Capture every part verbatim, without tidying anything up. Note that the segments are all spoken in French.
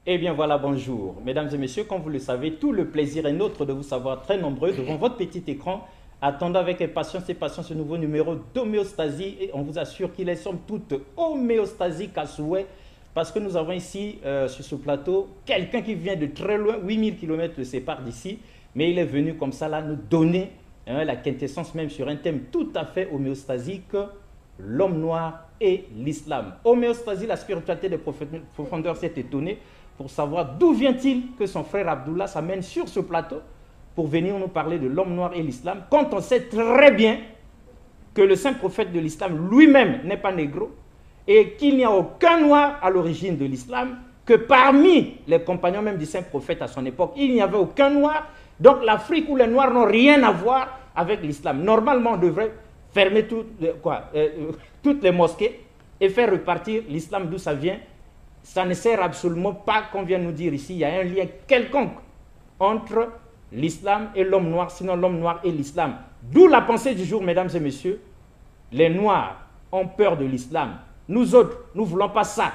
Eh bien voilà, bonjour. Mesdames et messieurs, comme vous le savez, tout le plaisir est nôtre de vous savoir très nombreux devant votre petit écran, attendant avec impatience et patience ce nouveau numéro d'homéostasie. Et on vous assure qu'il est somme toute homéostasique à souhait, parce que nous avons ici, euh, sur ce plateau, quelqu'un qui vient de très loin, huit mille kilomètres le séparent d'ici, mais il est venu comme ça là nous donner hein, la quintessence même sur un thème tout à fait homéostasique, l'homme noir et l'islam. Homéostasie, la spiritualité des profondeurs s'est étonnée pour savoir d'où vient-il que son frère Abdullah s'amène sur ce plateau pour venir nous parler de l'homme noir et l'islam, quand on sait très bien que le saint prophète de l'islam lui-même n'est pas négro et qu'il n'y a aucun noir à l'origine de l'islam, que parmi les compagnons même du saint prophète à son époque, il n'y avait aucun noir. Donc l'Afrique où les noirs n'ont rien à voir avec l'islam. Normalement, on devrait fermer tout, quoi, euh, toutes les mosquées et faire repartir l'islam d'où ça vient. Ça ne sert absolument pas qu'on vienne nous dire ici, il y a un lien quelconque entre l'islam et l'homme noir, sinon l'homme noir et l'islam. D'où la pensée du jour, mesdames et messieurs. Les noirs ont peur de l'islam. Nous autres, nous ne voulons pas ça.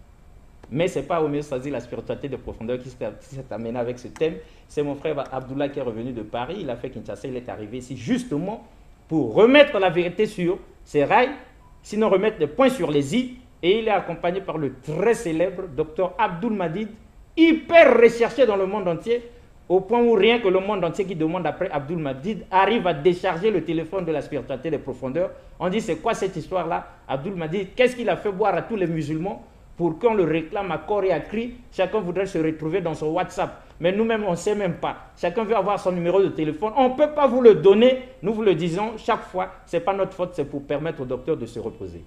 Mais ce n'est pas homéostasie, la spiritualité de profondeur qui s'est amenée avec ce thème. C'est mon frère Abdullah qui est revenu de Paris. Il a fait Kinshasa, il est arrivé ici justement pour remettre la vérité sur ses rails, sinon remettre des points sur les i. Et il est accompagné par le très célèbre docteur Abdul Madid, hyper recherché dans le monde entier, au point où rien que le monde entier qui demande après Abdul Madid arrive à décharger le téléphone de la spiritualité des profondeurs. On dit, c'est quoi cette histoire-là? Abdul Madid, qu'est-ce qu'il a fait boire à tous les musulmans pour qu'on le réclame à corps et à cri? Chacun voudrait se retrouver dans son WhatsApp. Mais nous-mêmes, on ne sait même pas. Chacun veut avoir son numéro de téléphone. On ne peut pas vous le donner. Nous vous le disons chaque fois. Ce n'est pas notre faute, c'est pour permettre au docteur de se reposer.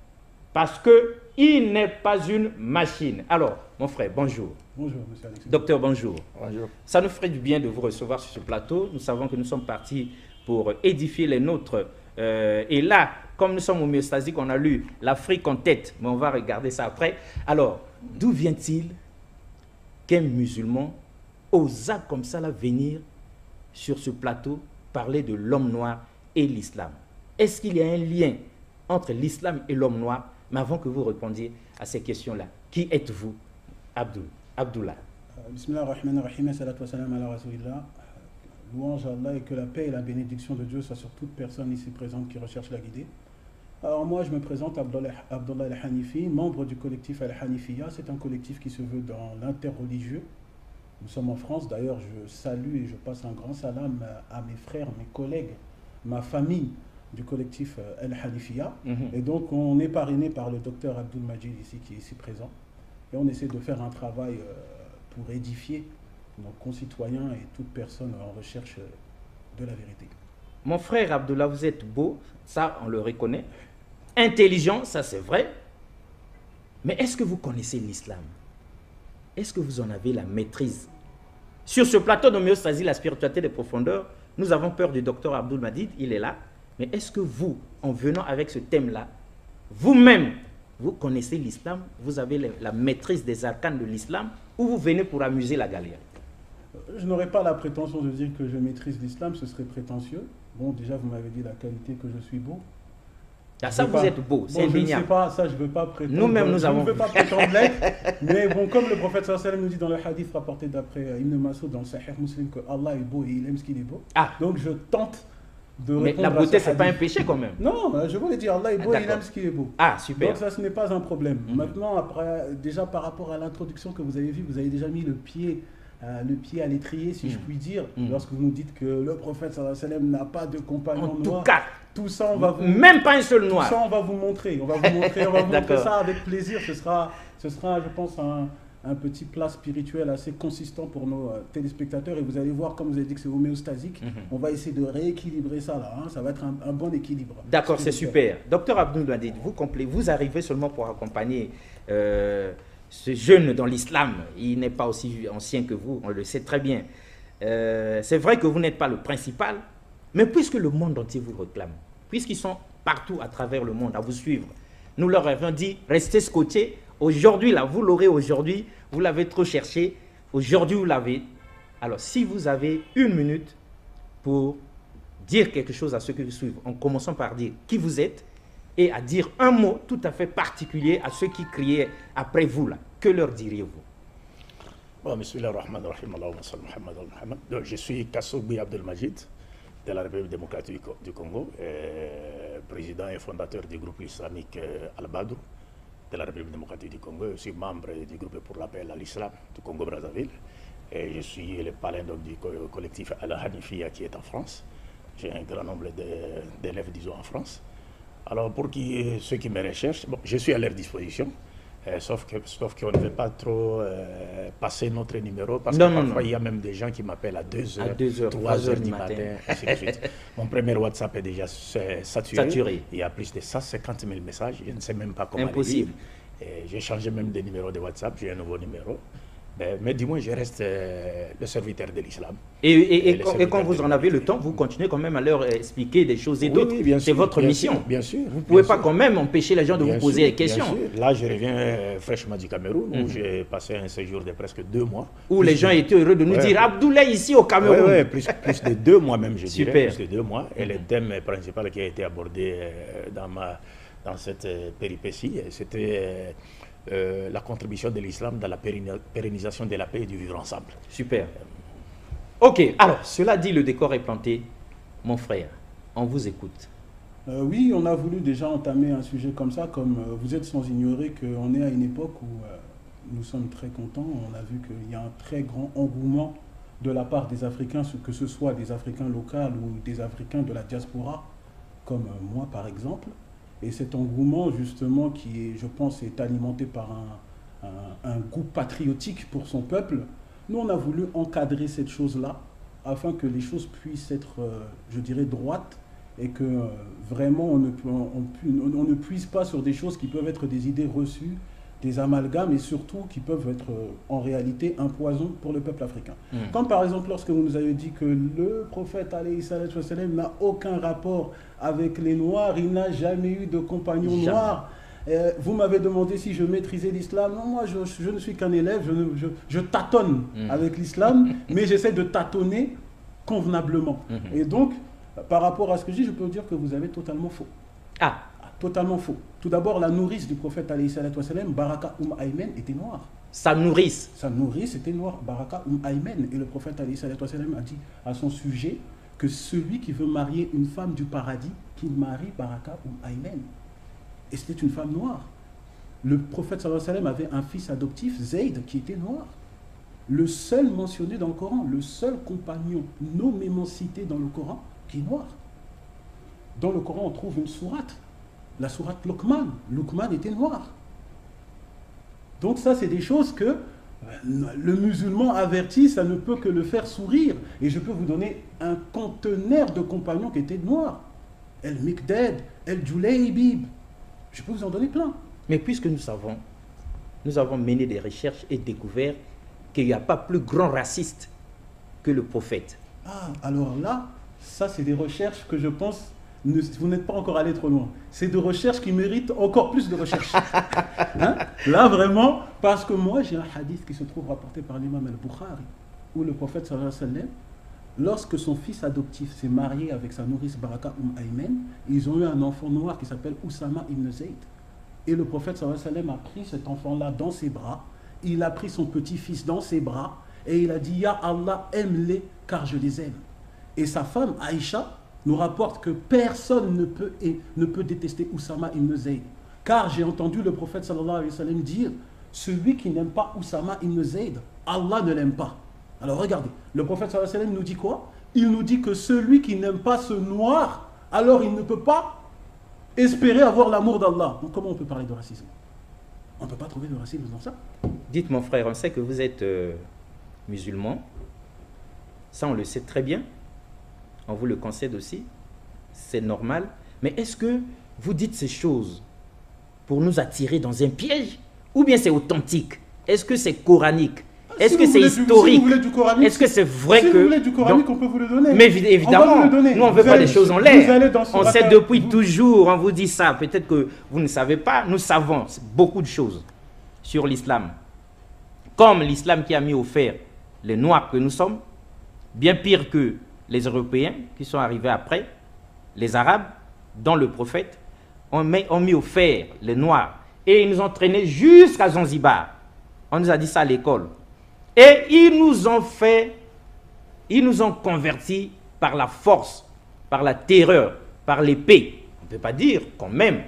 Parce qu'il n'est pas une machine. Alors, mon frère, bonjour. Bonjour, monsieur Alexandre. Docteur, bonjour. Bonjour. Ça nous ferait du bien de vous recevoir sur ce plateau. Nous savons que nous sommes partis pour édifier les nôtres. Euh, et là, comme nous sommes homéostasiques, on a lu l'Afrique en tête. Mais on va regarder ça après. Alors, d'où vient-il qu'un musulman osa comme ça là venir sur ce plateau parler de l'homme noir et l'islam? Est-ce qu'il y a un lien entre l'islam et l'homme noir? Mais avant que vous répondiez à ces questions-là, qui êtes-vous, Abdul, Abdullah? Bismillah ar-Rahman ar-Rahim, salatu wa salam ala rasulillah. Louange à Allah et que la paix et la bénédiction de Dieu soient sur toute personne ici présente qui recherche la guidée. Alors moi, je me présente Abdullah, Abdullah al-Hanifi, membre du collectif Al-Hanifiya. C'est un collectif qui se veut dans l'interreligieux. Nous sommes en France. D'ailleurs, je salue et je passe un grand salam à mes frères, mes collègues, ma famille du collectif Al-Hanifiya. Mm-hmm. Et donc, on est parrainé par le docteur Abdul Majid ici, qui est ici présent. Et on essaie de faire un travail euh, pour édifier nos concitoyens et toute personne en recherche de la vérité. Mon frère Abdullah, vous êtes beau, ça on le reconnaît. Intelligent, ça c'est vrai. Mais est-ce que vous connaissez l'islam? Est-ce que vous en avez la maîtrise? Sur ce plateau d'homéostasie, la spiritualité des profondeurs, nous avons peur du docteur Abdul Majid, il est là. Mais est-ce que vous, en venant avec ce thème-là, vous-même, vous connaissez l'islam? Vous avez la maîtrise des arcanes de l'islam? Ou vous venez pour amuser la galère? Je n'aurais pas la prétention de dire que je maîtrise l'islam, ce serait prétentieux. Bon, déjà, vous m'avez dit la qualité que je suis beau. Ah, ça, vous pas... êtes beau, c'est bon, indéniable. Je ne sais pas, ça, je ne veux pas prétendre. Nous-mêmes, nous je avons... Je ne veux pas prétendre l'être. Mais bon, comme le prophète sallallahu alayhi wa sallam nous dit dans le hadith rapporté d'après Ibn Mas'ud dans le Sahih Muslim que Allah est beau et il aime ce qu'il est beau. Ah. Donc, je tente de Mais répondre la beauté, ce n'est pas un hadith. péché quand même. Non, je voulais dire Allah est beau ah, et il aime ce qu'il est beau. Ah, super. Donc ça, ce n'est pas un problème. Mm-hmm. Maintenant, après, déjà par rapport à l'introduction que vous avez vue, vous avez déjà mis le pied... Euh, le pied à l'étrier, si mmh. je puis dire, mmh. lorsque vous nous dites que le prophète sallallahu alayhi wa sallam n'a pas de compagnon en noir. Tout cas, tout ça, on va vous même pas un seul noir. Tout ça, on va vous montrer. On va vous montrer, on va vous montrer ça avec plaisir. Ce sera, ce sera, je pense, un, un petit plat spirituel assez consistant pour nos euh, téléspectateurs. Et vous allez voir, comme vous avez dit que c'est homéostasique, mmh. on va essayer de rééquilibrer ça là. Hein. Ça va être un, un bon équilibre. D'accord, c'est super. Docteur Abdul Majid, vous, vous arrivez seulement pour accompagner. Euh, Ce jeune dans l'islam, il n'est pas aussi ancien que vous, on le sait très bien. Euh, c'est vrai que vous n'êtes pas le principal, mais puisque le monde entier vous réclame, puisqu'ils sont partout à travers le monde à vous suivre, nous leur avons dit, restez scotchés. Aujourd'hui, là, vous l'aurez aujourd'hui, vous l'avez trop cherché, aujourd'hui, vous l'avez. Alors, si vous avez une minute pour dire quelque chose à ceux qui vous suivent, en commençant par dire qui vous êtes, et à dire un mot tout à fait particulier à ceux qui criaient après vous là. Que leur diriez-vous? Bon, Bismillahirrahmanirrahim, Allahumma salli Muhammad al-Muhammad. Donc, je suis Kassougbi Abdelmajid, de la République démocratique du Congo, et président et fondateur du groupe islamique Al-Badr de la République démocratique du Congo. Je suis membre du groupe pour l'appel à l'islam du Congo-Brazzaville. Et je suis le parrain donc, du collectif Al-Hanifia qui est en France. J'ai un grand nombre d'élèves, disons, en France. Alors, pour qui, ceux qui me recherchent, bon, je suis à leur disposition. Euh, sauf que, sauf qu'on ne veut pas trop euh, passer notre numéro parce non, que non, parfois non. il y a même des gens qui m'appellent à deux heures, trois heures du matin, matin ainsi de suite. Mon premier WhatsApp est déjà saturé. saturé. Il y a plus de cent cinquante mille messages. Je ne sais même pas comment Impossible. les lire. J'ai changé même de numéro de WhatsApp. J'ai un nouveau numéro. Mais, mais du moins, je reste euh, le serviteur de l'islam. Et, et, et, et, quand, et quand vous en avez le temps, vous continuez quand même à leur expliquer des choses et d'autres. Oui, oui, c'est votre bien mission. Sûr, bien sûr. Vous ne pouvez bien pas sûr. quand même empêcher les gens de bien vous poser sûr, des questions. Bien sûr. Là, je reviens euh, fraîchement du Cameroun, mm-hmm. où j'ai passé un séjour de presque deux mois. Où les gens de... étaient heureux de nous ouais, dire Abdoulaye ici au Cameroun. Oui, ouais, plus, plus de deux mois même, je Super. dirais. Plus de deux mois. Et mm-hmm. le thème principal qui a été abordé euh, dans, ma, dans cette euh, péripétie, c'était... Euh, Euh, la contribution de l'islam dans la pérennisation de la paix et du vivre ensemble. Super. Ok, alors, cela dit, le décor est planté. Mon frère, on vous écoute. Euh, oui, on a voulu déjà entamer un sujet comme ça, comme euh, vous êtes sans ignorer qu'on est à une époque où euh, nous sommes très contents. On a vu qu'il y a un très grand engouement de la part des Africains, que ce soit des Africains locaux ou des Africains de la diaspora, comme euh, moi par exemple. Et cet engouement, justement, qui, est, je pense, est alimenté par un, un, un goût patriotique pour son peuple, nous, on a voulu encadrer cette chose-là afin que les choses puissent être, euh, je dirais, droites et que euh, vraiment, on ne, on, on, on ne puise pas sur des choses qui peuvent être des idées reçues, des amalgames et surtout qui peuvent être euh, en réalité un poison pour le peuple africain. Mmh. Comme par exemple, lorsque vous nous avez dit que le prophète, alayhi salatu wa salam, n'a aucun rapport avec les Noirs, il n'a jamais eu de compagnon jamais. noir. Euh, vous m'avez demandé si je maîtrisais l'islam. Non, moi, je, je ne suis qu'un élève, je, ne, je, je tâtonne mmh. avec l'islam, mais j'essaie de tâtonner convenablement. Mmh. Et donc, par rapport à ce que je dis, je peux vous dire que vous avez totalement faux. Ah Totalement faux. Tout d'abord, la nourrice du prophète, alayhi salatu wa salam, Baraka Umm Ayman, était noire. Sa nourrice Sa nourrice était noire, Baraka Umm Ayman. Et le prophète, alayhi salatu wa salam, a dit à son sujet que celui qui veut marier une femme du paradis, qu'il marie Baraka Umm Ayman. Et c'était une femme noire. Le prophète, sallallahu alayhi wa sallam, avait un fils adoptif, Zayd, qui était noir. Le seul mentionné dans le Coran, le seul compagnon nommément cité dans le Coran, qui est noir. Dans le Coran, on trouve une sourate. La sourate Luqman. Luqman était noir. Donc ça, c'est des choses que le musulman averti, ça ne peut que le faire sourire. Et je peux vous donner un conteneur de compagnons qui étaient noirs. El-Miqdad, El-Julaybib. Je peux vous en donner plein. Mais puisque nous savons, nous avons mené des recherches et découvert qu'il n'y a pas plus grand raciste que le prophète. Ah, alors là, ça c'est des recherches que je pense... Ne, vous n'êtes pas encore allé trop loin. C'est des recherches qui méritent encore plus de recherches. Hein? Là, vraiment, parce que moi, j'ai un hadith qui se trouve rapporté par l'imam al-Bukhari, où le prophète, sallallahu alayhi wa sallam, lorsque son fils adoptif s'est marié avec sa nourrice Baraka Umm Ayman, ils ont eu un enfant noir qui s'appelle Oussama ibn Zayd. Et le prophète, sallallahu alayhi wa sallam, a pris cet enfant-là dans ses bras, il a pris son petit-fils dans ses bras, et il a dit « Ya Allah, aime-les, car je les aime ». Et sa femme, Aïcha, nous rapporte que personne ne peut, et, ne peut détester Oussama ibn Zayd. Car j'ai entendu le prophète sallallahu alayhi wa sallam dire « Celui qui n'aime pas Oussama ibn Zayd, Allah ne l'aime pas ». Alors regardez, le prophète sallallahu alayhi wa sallam nous dit quoi? Il nous dit que celui qui n'aime pas ce noir, alors il ne peut pas espérer avoir l'amour d'Allah. Donc comment on peut parler de racisme? On ne peut pas trouver de racisme dans ça. Dites mon frère, on sait que vous êtes euh, musulman. Ça on le sait très bien. On vous le concède aussi, c'est normal. Mais est-ce que vous dites ces choses pour nous attirer dans un piège? Ou bien c'est authentique? Est-ce que c'est coranique? Est-ce si que c'est historique? Si Est-ce que c'est vrai si que... vous voulez du coranique, donc, on peut vous le donner. Mais évidemment, on nous on ne veut pas des choses en l'air. On sait depuis vous... toujours, on vous dit ça. Peut-être que vous ne savez pas, nous savons beaucoup de choses sur l'islam. Comme l'islam qui a mis au fer les noirs que nous sommes, bien pire que les Européens qui sont arrivés après, les Arabes, dont le prophète, ont mis, ont mis au fer les Noirs. Et ils nous ont traînés jusqu'à Zanzibar. On nous a dit ça à l'école. Et ils nous ont fait, ils nous ont convertis par la force, par la terreur, par l'épée. On ne peut pas dire quand même.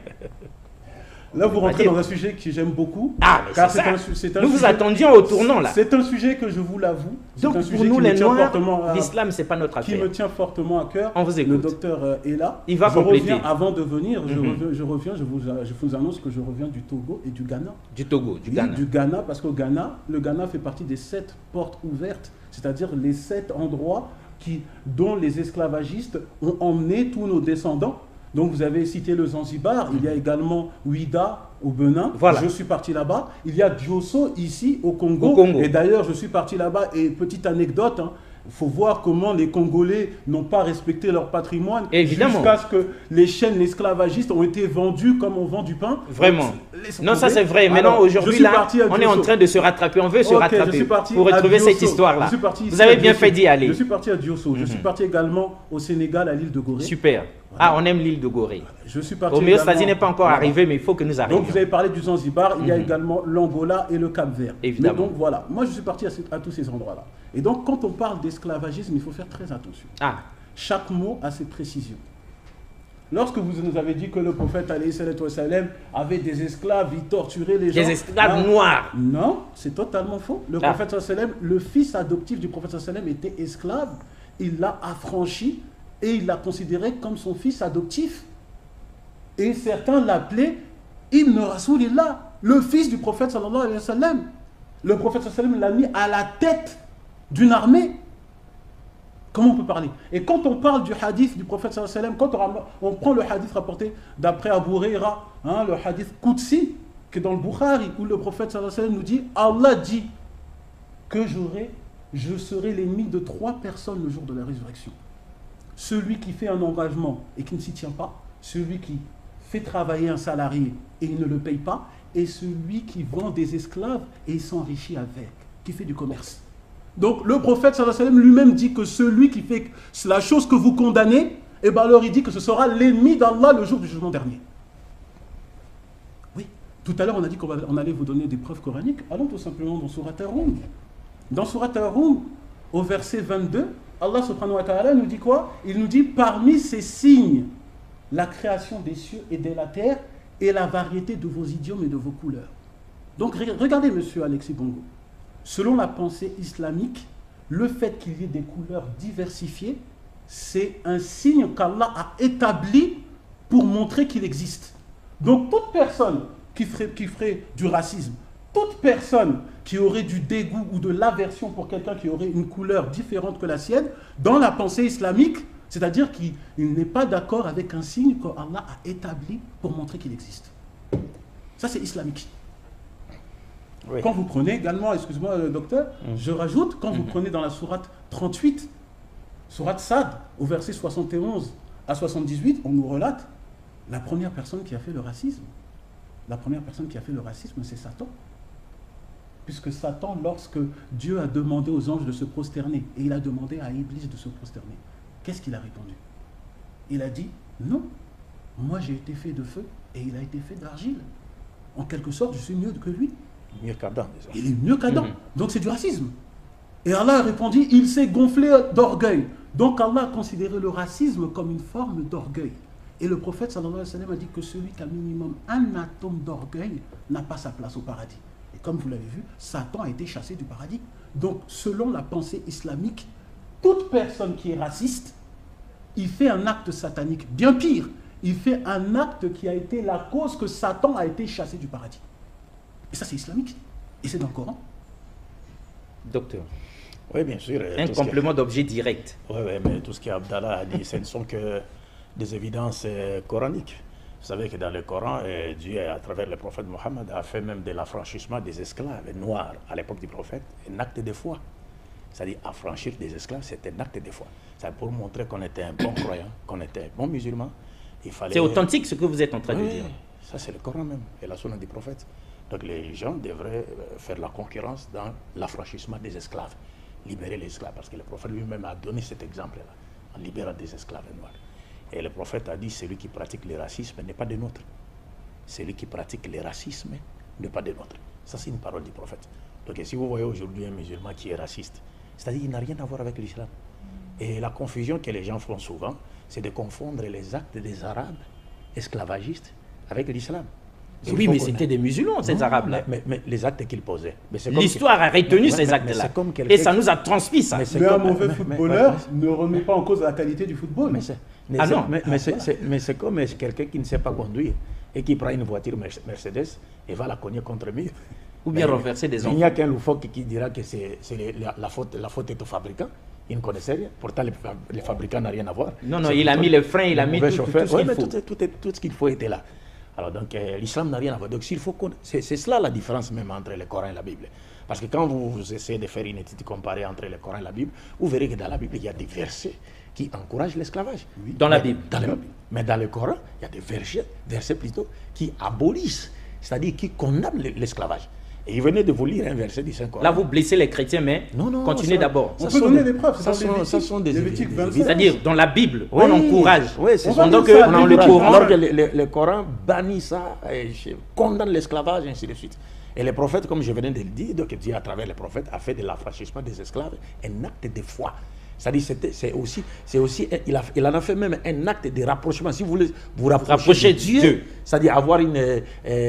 Là, vous rentrez dans un sujet que j'aime beaucoup. Ah, mais c'est ça. Un, un nous sujet, vous attendions au tournant, là. C'est un sujet que je vous l'avoue. Donc, un pour sujet nous, qui les me tient Noirs, fortement à, l'islam, c'est pas notre affaire. Qui me tient fortement à cœur. On vous écoute. Le docteur euh, est là. Il va je compléter. Reviens, avant de venir, je, Mm-hmm. reviens, je, reviens je, vous, je vous annonce que je reviens du Togo et du Ghana. Du Togo, du oui, Ghana. Du Ghana, parce qu'au Ghana, le Ghana fait partie des sept portes ouvertes, c'est-à-dire les sept endroits qui, dont les esclavagistes ont emmené tous nos descendants. Donc vous avez cité le Zanzibar, il y a également Ouida au Benin, voilà. Je suis parti là-bas. Il y a Diosso ici au Congo, au Congo. Et d'ailleurs je suis parti là-bas, et petite anecdote, il hein, faut voir comment les Congolais n'ont pas respecté leur patrimoine jusqu'à ce que les chaînes esclavagistes ont été vendues comme on vend du pain. Vraiment. Non, ça c'est vrai. Maintenant, aujourd'hui, là, on est en train de se rattraper. On veut se okay, rattraper pour retrouver cette histoire-là. Vous avez bien fait d'y aller. Je suis parti à Diosso. Mm-hmm. Je suis parti également au Sénégal, à l'île de Gorée. Super. Voilà. Ah, on aime l'île de Gorée. Je suis parti. Homéostasie n'est pas encore voilà. arrivé, mais il faut que nous arrivions. Donc, vous avez parlé du Zanzibar. Il y a mm-hmm. également l'Angola et le Cap-Vert. Évidemment. Mais donc, voilà. Moi, je suis parti à, à tous ces endroits-là. Et donc, quand on parle d'esclavagisme, il faut faire très attention. Ah. Chaque mot a ses précisions. Lorsque vous nous avez dit que le prophète alayhi salatu wa sallam avait des esclaves, il torturait les gens. Des esclaves hein? noirs. Non, c'est totalement faux. Le ah. prophète sallallahu alayhi wa sallam, le fils adoptif du prophète sallallahu alayhi wa sallam était esclave. Il l'a affranchi et il l'a considéré comme son fils adoptif. Et certains l'appelaient Ibn Rasoulillah, le fils du prophète sallallahu alayhi wa sallam. Le prophète sallallahu alayhi wa sallam l'a mis à la tête d'une armée. Comment on peut parler? Et quand on parle du hadith du prophète sallallahu alayhi wa sallam, quand on, on prend le hadith rapporté d'après Abu Huraira, hein, le hadith Qudsi, qui est dans le Bukhari, où le prophète sallallahu alayhi wa sallam nous dit, Allah dit que j'aurai, je serai l'ennemi de trois personnes le jour de la résurrection. Celui qui fait un engagement et qui ne s'y tient pas, celui qui fait travailler un salarié et il ne le paye pas, et celui qui vend des esclaves et il s'enrichit avec, qui fait du commerce. Donc le prophète sallallahu alayhi wa sallam lui-même dit que celui qui fait la chose que vous condamnez, et bien alors il dit que ce sera l'ennemi d'Allah le jour du jugement dernier. Oui, tout à l'heure on a dit qu'on allait vous donner des preuves coraniques. Allons tout simplement dans Surat Ar-Rum. Dans Surat Ar-Rum, au verset vingt-deux, Allah subhanahu wa ta'ala nous dit quoi? Il nous dit parmi ces signes, la création des cieux et de la terre et la variété de vos idiomes et de vos couleurs. Donc regardez monsieur Alexis Bongo. Selon la pensée islamique, le fait qu'il y ait des couleurs diversifiées, c'est un signe qu'Allah a établi pour montrer qu'il existe. Donc toute personne qui ferait, qui ferait du racisme, toute personne qui aurait du dégoût ou de l'aversion pour quelqu'un qui aurait une couleur différente que la sienne, dans la pensée islamique, c'est-à-dire qu'il n'est pas d'accord avec un signe qu'Allah a établi pour montrer qu'il existe. Ça c'est islamique. Oui. Quand vous prenez également, excusez-moi le docteur, mmh. je rajoute, quand mmh. vous prenez dans la sourate trente-huit, sourate Sad, au verset soixante et onze à soixante-dix-huit, on nous relate la première personne qui a fait le racisme. La première personne qui a fait le racisme, c'est Satan. Puisque Satan, lorsque Dieu a demandé aux anges de se prosterner, et il a demandé à Iblis de se prosterner, qu'est-ce qu'il a répondu? Il a dit, non, moi j'ai été fait de feu, et il a été fait d'argile. En quelque sorte, je suis mieux que lui. Mieux qu'Adam. Il est mieux qu'Adam. Mm-hmm. Donc c'est du racisme. Et Allah a répondu, il s'est gonflé d'orgueil. Donc Allah a considéré le racisme comme une forme d'orgueil. Et le prophète sallallahu alayhi wa sallam a dit que celui qui a minimum un atome d'orgueil n'a pas sa place au paradis. Et comme vous l'avez vu, Satan a été chassé du paradis. Donc selon la pensée islamique, toute personne qui est raciste, il fait un acte satanique. Bien pire, il fait un acte qui a été la cause que Satan a été chassé du paradis. Et ça, c'est islamique. Et c'est dans le Coran. Docteur. Oui, bien sûr. Un complément d'objet direct. Oui, oui, mais tout ce qu'Abdallah a dit, ce ne sont que des évidences euh, coraniques. Vous savez que dans le Coran, euh, Dieu, à travers le prophète Mohammed, a fait même de l'affranchissement des esclaves noirs à l'époque du prophète un acte de foi. C'est-à-dire, affranchir des esclaves, c'est un acte de foi. C'est pour montrer qu'on était un bon croyant, qu'on était un bon musulman. Fallait... C'est authentique ce que vous êtes en train oui, de dire. Ça, c'est le Coran même, et la sunna du prophète. Donc les gens devraient faire la concurrence dans l'affranchissement des esclaves, libérer les esclaves, parce que le prophète lui-même a donné cet exemple-là, en libérant des esclaves noirs. Et le prophète a dit, celui qui pratique le racisme n'est pas des nôtres. Celui qui pratique le racisme n'est pas des nôtres. Ça, c'est une parole du prophète. Donc, si vous voyez aujourd'hui un musulman qui est raciste, c'est-à-dire qu'il n'a rien à voir avec l'islam. Et la confusion que les gens font souvent, c'est de confondre les actes des Arabes esclavagistes avec l'islam. Oui, mais c'était des musulmans, ces Arabes-là. Mais, mais, mais les actes qu'ils posaient. L'histoire a retenu ouais, ces mais, actes-là. Et ça nous a transmis ça. Mais, mais un mauvais mais, footballeur mais, mais, ne remet pas en cause la qualité du football. Mais mais ah non, mais, mais c'est comme quelqu'un qui ne sait pas conduire et qui prend une voiture Mercedes et va la cogner contre mur. Ou bien renverser des enfants. Il n'y a qu'un loufoque qui dira que c'est la, la, faute, la faute est au fabricant. Il ne connaissait rien. Pourtant, les, les fabricants n'ont rien à voir. Non, non, il a mis les freins, il a mis tout, tout, tout ce ouais, qu'il faut. Tout, tout, tout, tout ce qu'il faut était là. Alors donc, euh, l'islam n'a rien à voir. Donc, s'il faut c'est cela la différence même entre le Coran et la Bible. Parce que quand vous, vous essayez de faire une étude comparée entre le Coran et la Bible, vous verrez que dans la Bible, il y a des versets qui encouragent l'esclavage. Oui. Dans la Bible. Dans la Bible. Mais dans le Coran, il y a des versets, versets plutôt qui abolissent, c'est-à-dire qui condamnent l'esclavage. Et il venait de vous lire un verset du Saint-Coran. Là, vous blessez les chrétiens, mais non, non, continuez d'abord. On peut donner des preuves. Ça, sont, ça sont des Lévitique vingt-sept. C'est-à-dire, dans la Bible, oui, on encourage. Oui, c'est pendant que dans le Coran, alors que le, le, le Coran bannit ça, et condamne l'esclavage, et ainsi de suite. Et les prophètes, comme je venais de le dire, donc Dieu, à travers les prophètes, a fait de l'affranchissement des esclaves un acte de foi. C'est-à-dire, c'est aussi, c'est aussi, il, a, il en a fait même un acte de rapprochement. Si vous voulez vous rapprocher, rapprocher de Dieu, Dieu. C'est-à-dire avoir une, euh,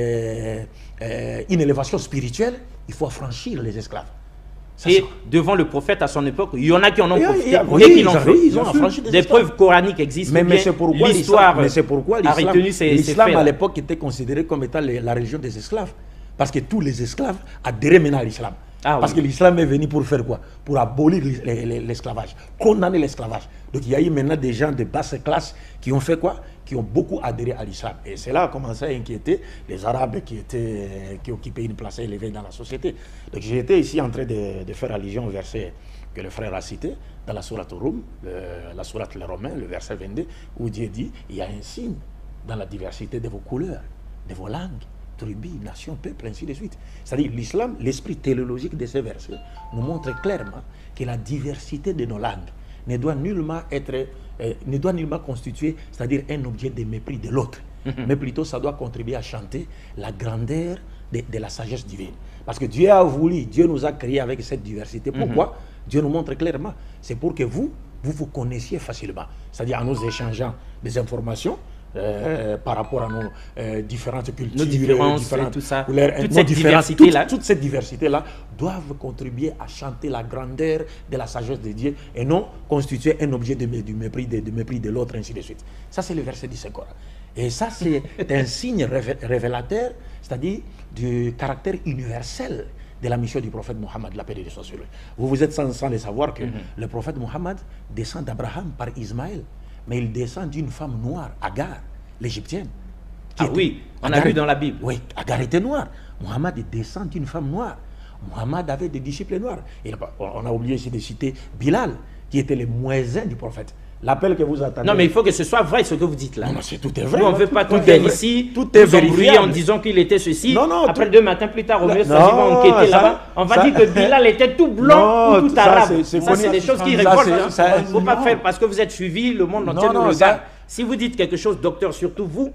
euh, une élévation spirituelle, il faut affranchir les esclaves. Ça, et devant le prophète à son époque, il y en a qui en ont profité et, oui, et qui l'ont fait. Ils ont affranchi des, des preuves coraniques existent. Mais, mais c'est pourquoi l'histoire a retenu ces l'islam à l'époque était considéré comme étant les, la religion des esclaves. Parce que tous les esclaves adhéraient maintenant à l'islam. Ah, Parce oui. que l'islam est venu pour faire quoi? Pour abolir l'esclavage, condamner l'esclavage. Donc il y a eu maintenant des gens de basse classe qui ont fait quoi? Qui ont beaucoup adhéré à l'islam. Et cela a commencé à inquiéter les Arabes qui, étaient, qui occupaient une place élevée dans la société. Donc j'étais ici en train de, de faire allusion au verset que le frère a cité dans la sourate Rum, le, la sourate les Romains, le verset vingt-deux, où Dieu dit, il y a un signe dans la diversité de vos couleurs, de vos langues, tribus, nations, peuples, ainsi de suite. C'est-à-dire l'islam, l'esprit théologique de ces versets nous montre clairement que la diversité de nos langues ne doit nullement être, euh, ne doit nullement constituer, c'est-à-dire un objet de mépris de l'autre, mm-hmm. mais plutôt ça doit contribuer à chanter la grandeur de, de la sagesse divine. Parce que Dieu a voulu, Dieu nous a créés avec cette diversité. Pourquoi? Mm-hmm. Dieu nous montre clairement, c'est pour que vous, vous vous connaissiez facilement, c'est-à-dire en nous échangeant des informations, Euh, par rapport à nos euh, différentes cultures, nos différences, différentes tout ça, couleurs, toute cette diversité-là, toute, toute cette diversité-là doivent contribuer à chanter la grandeur de la sagesse de Dieu et non constituer un objet de, de mépris de, de mépris de l'autre, ainsi de suite. Ça, c'est le verset du Saint-Coran. Et ça, c'est un signe révélateur, c'est-à-dire du caractère universel de la mission du prophète Mohammed, la paix de Dieu soit sur lui. Vous vous êtes sans, sans le savoir que mm-hmm. le prophète Mohammed descend d'Abraham par Ismaël. Mais il descend d'une femme noire, Agar, l'égyptienne. Ah était, oui, on Agar, a vu dans la Bible. Oui, Agar était noire. Mohammed descend d'une femme noire. Mohammed avait des disciples noirs. Et on a oublié ici de citer Bilal, qui était le muezzin du prophète. L'appel que vous attendez. Non, mais il faut que ce soit vrai ce que vous dites là. Non, non, c'est tout est vrai. Nous, on ne veut pas tout, tout est ici, tout est vérifié en disant qu'il était ceci. Non, non, après tout... deux matins plus tard, au mieux, va enquêter là-bas. On va ça... dire que Bilal était tout blanc non, ou tout arabe. Ça, c'est des choses qui révoltent. Il ne faut pas faire parce que vous êtes suivi, le monde entier nous regarde. Si vous dites quelque chose, docteur, surtout vous,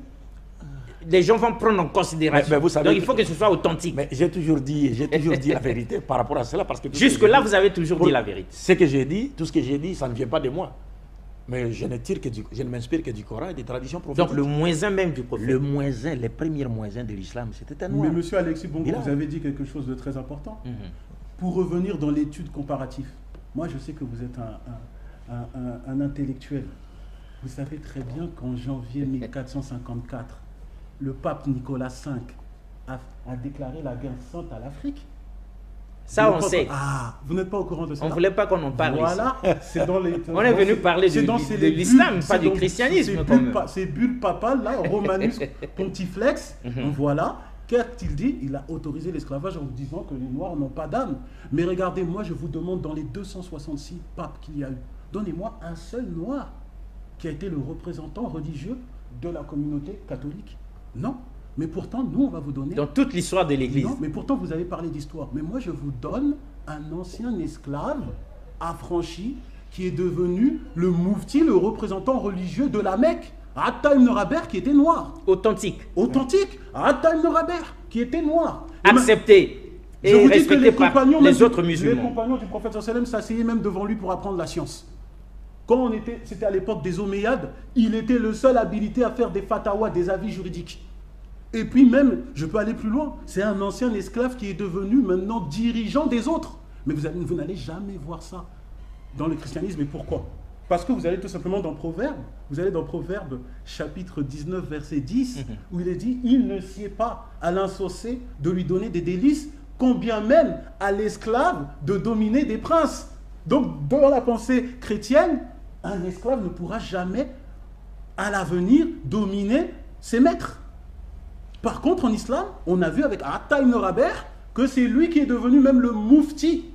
les gens vont prendre en considération. Mais, mais vous savez, donc il faut que ce soit authentique. Mais j'ai toujours dit, j'ai toujours dit la vérité par rapport à cela. Parce que jusque-là, vous avez toujours pour, dit la vérité. Ce que j'ai dit, tout ce que j'ai dit, ça ne vient pas de moi. Mais je ne tire que du, je ne m'inspire que du Coran et des traditions prophétiques. Donc le muezzin même du prophète. Le muezzin, les premiers muezzins de l'islam, c'était un noir. Mais monsieur Alexis Bongo, vous avez dit quelque chose de très important. Mm-hmm. Pour revenir dans l'étude comparative, moi je sais que vous êtes un, un, un, un, un intellectuel. Vous savez très bien qu'en janvier mille quatre cent cinquante-quatre, le pape Nicolas cinq a, a déclaré la guerre sainte à l'Afrique. Ça, on sait. Ah, vous n'êtes pas au courant de ça. On ne voulait pas qu'on en parle. Voilà, c'est dans les. On est venu parler de, de, de l'islam, pas du christianisme. C'est bulle papale, là, Romanus Pontiflex, mm-hmm. voilà. Qu'a-t-il dit? Il a autorisé l'esclavage en disant que les Noirs n'ont pas d'âme. Mais regardez, moi, je vous demande, dans les deux cent soixante-six papes qu'il y a eu, donnez-moi un seul Noir qui a été le représentant religieux de la communauté catholique. Non. Mais pourtant, nous, on va vous donner... Dans toute l'histoire de l'Église. Non, mais pourtant, vous avez parlé d'histoire. Mais moi, je vous donne un ancien esclave affranchi qui est devenu le moufti, le représentant religieux de la Mecque. Atta ibn Rabah qui était noir. Authentique. Authentique. Atta ibn Rabah qui était noir. Accepté. Et je vous dis que respecté les par compagnons, les même, autres musulmans. Les compagnons du prophète sallallahu alayhi wa sallam s'asseyaient même devant lui pour apprendre la science. Quand on était, c'était à l'époque des Omeyyades, il était le seul habilité à faire des fatawas, des avis juridiques. Et puis même, je peux aller plus loin, c'est un ancien esclave qui est devenu maintenant dirigeant des autres. Mais vous, avez, vous n'allez jamais voir ça dans le christianisme. Et pourquoi? Parce que vous allez tout simplement dans Proverbe, vous allez dans Proverbe chapitre dix-neuf verset dix, mm-hmm. où il est dit, il ne sied pas à l'insensé de lui donner des délices, combien même à l'esclave de dominer des princes. Donc dans la pensée chrétienne, un esclave ne pourra jamais à l'avenir dominer ses maîtres. Par contre en islam, on a vu avec Atta ibn Rabah que c'est lui qui est devenu même le moufti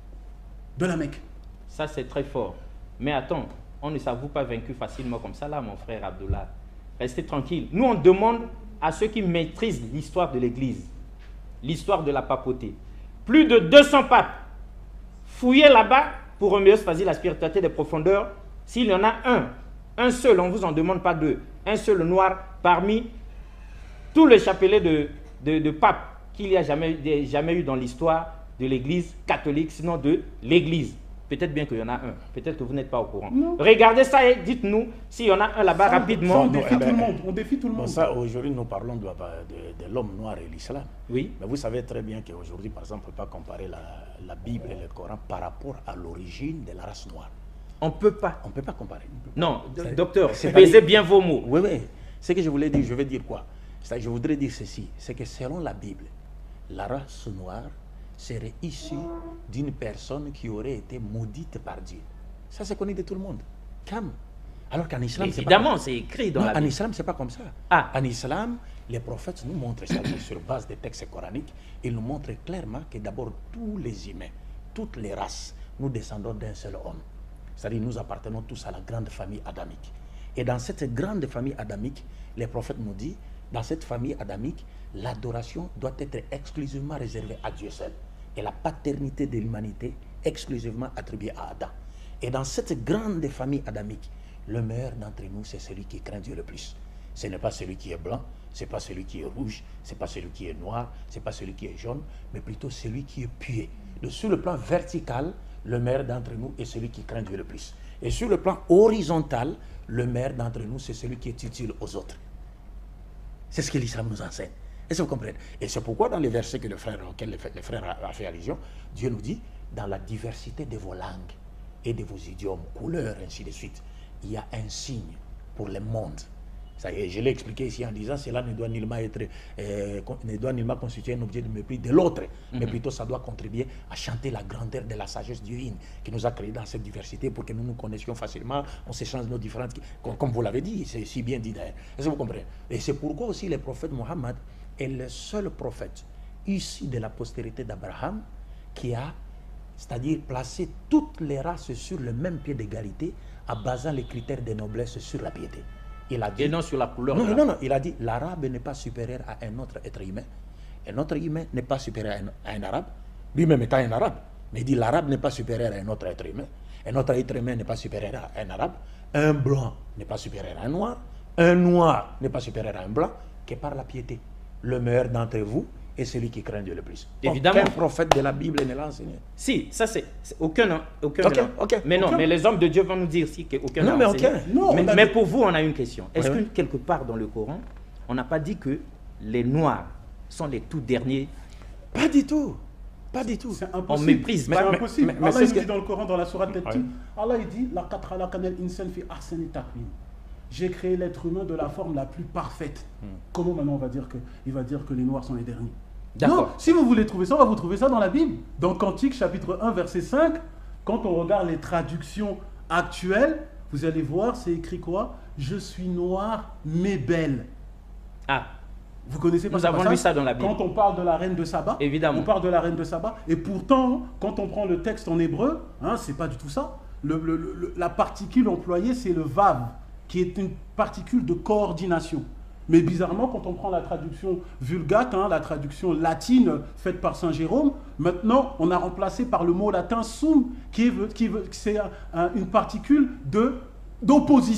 de la Mecque. Ça c'est très fort. Mais attends, on ne s'avoue pas vaincu facilement comme ça là, mon frère Abdullah. Restez tranquille. Nous on demande à ceux qui maîtrisent l'histoire de l'Église, l'histoire de la papauté. Plus de deux cents papes. Fouillez là-bas pour homéostasie la spiritualité des profondeurs. S'il y en a un, un seul, on ne vous en demande pas deux, un seul noir parmi tous les chapelets de, de, de papes qu'il n'y a jamais, jamais eu dans l'histoire de l'Église catholique, sinon de l'Église. Peut-être bien qu'il y en a un, peut-être que vous n'êtes pas au courant. Non. Regardez ça et dites-nous s'il y en a un là-bas rapidement. On défie, tout le monde. on défie tout le monde. Bon, ça, aujourd'hui, nous parlons de, de, de l'homme noir et l'islam. Oui. Mais vous savez très bien qu'aujourd'hui, par exemple, on ne peut pas comparer la, la Bible et le Coran par rapport à l'origine de la race noire. On ne peut pas. On ne peut pas comparer. Non, docteur, pesez bien vos mots. Oui, oui. Ce que je voulais dire, je vais dire quoi? Je voudrais dire ceci, c'est que selon la Bible, la race noire serait issue d'une personne qui aurait été maudite par Dieu. Ça, c'est connu de tout le monde. Comme. Alors qu'en islam, c'est évidemment, c'est écrit dans non, la Bible. En islam, c'est pas comme ça. Ah. En islam, les prophètes nous montrent ça sur base des textes coraniques. Ils nous montrent clairement que d'abord, tous les humains, toutes les races, nous descendons d'un seul homme. C'est-à-dire, nous appartenons tous à la grande famille adamique. Et dans cette grande famille adamique, les prophètes nous disent, dans cette famille adamique, l'adoration doit être exclusivement réservée à Dieu seul. Et la paternité de l'humanité exclusivement attribuée à Adam. Et dans cette grande famille adamique, le meilleur d'entre nous, c'est celui qui craint Dieu le plus. Ce n'est pas celui qui est blanc, ce n'est pas celui qui est rouge, ce n'est pas celui qui est noir, ce n'est pas celui qui est jaune, mais plutôt celui qui est pieux. De, sur le plan vertical, le meilleur d'entre nous est celui qui craint Dieu le plus. Et sur le plan horizontal, le meilleur d'entre nous, c'est celui qui est utile aux autres. C'est ce que l'islam nous enseigne. Est-ce que vous comprenez? Et c'est pourquoi dans les versets que le frère, auxquels le frère a, a fait allusion, Dieu nous dit, dans la diversité de vos langues et de vos idiomes, couleurs, ainsi de suite, il y a un signe pour le monde. Ça y est, je l'ai expliqué ici en disant, cela ne doit nullement être, euh, ne doit nullement constituer un objet de mépris de l'autre, mm-hmm. mais plutôt ça doit contribuer à chanter la grandeur de la sagesse divine qui nous a créés dans cette diversité pour que nous nous connaissions facilement, on s'échange nos différentes, comme, comme vous l'avez dit, c'est si bien dit d'ailleurs. Est-ce que vous comprenez? Et c'est pourquoi aussi le prophète Mohammed est le seul prophète issu de la postérité d'Abraham qui a, c'est-à-dire placé toutes les races sur le même pied d'égalité en basant les critères de noblesse sur la piété. Il a dit, et non sur la couleur. Non, non, non, il a dit l'arabe n'est pas supérieur à un autre être humain. Un autre humain n'est pas supérieur à un, à un arabe. Lui-même étant un arabe. Mais il dit l'arabe n'est pas supérieur à un autre être humain. Un autre être humain n'est pas supérieur à un arabe. Un blanc n'est pas supérieur à un noir. Un noir n'est pas supérieur à un blanc. Que par la piété. Le meilleur d'entre vous est celui qui craint Dieu le plus. Évidemment. Aucun prophète de la Bible ne l'a enseigné. Si, ça c'est aucun. aucun okay, okay, mais non, aucun. mais les hommes de Dieu vont nous dire si qu'aucun non, n'a mais enseigné. aucun. Non, mais, a mais dit... pour vous, on a une question. Est-ce ouais, que ouais. quelque part dans le Coran, on n'a pas dit que les Noirs sont les tout derniers? Pas du tout. Pas du tout. C'est impossible. On méprise mais, pas. C'est impossible. Mais, mais, mais Allah il que... dit dans le Coran, dans la sourate At-Tin, Allah il dit la insan fi ahsani taqwim. J'ai créé l'être humain de la forme la plus parfaite. Hmm. Comment maintenant on va dire que il va dire que les Noirs sont les derniers? Non, si vous voulez trouver ça, on va vous trouver ça dans la Bible. Dans Cantique, chapitre un, verset cinq, quand on regarde les traductions actuelles, vous allez voir, c'est écrit quoi? Je suis noir, mais belle. Ah. Vous connaissez pas Nous ça? avons lu ça dans la Bible. Quand on parle de la reine de Saba, évidemment. on parle de la reine de Saba. Et pourtant, quand on prend le texte en hébreu, hein, c'est pas du tout ça. Le, le, le, la particule employée, c'est le vav, qui est une particule de coordination. Mais bizarrement, quand on prend la traduction vulgate, hein, la traduction latine faite par Saint Jérôme, maintenant, on a remplacé par le mot latin sum, qui est, qui est, c'est un, un, une particule de, d'opposition.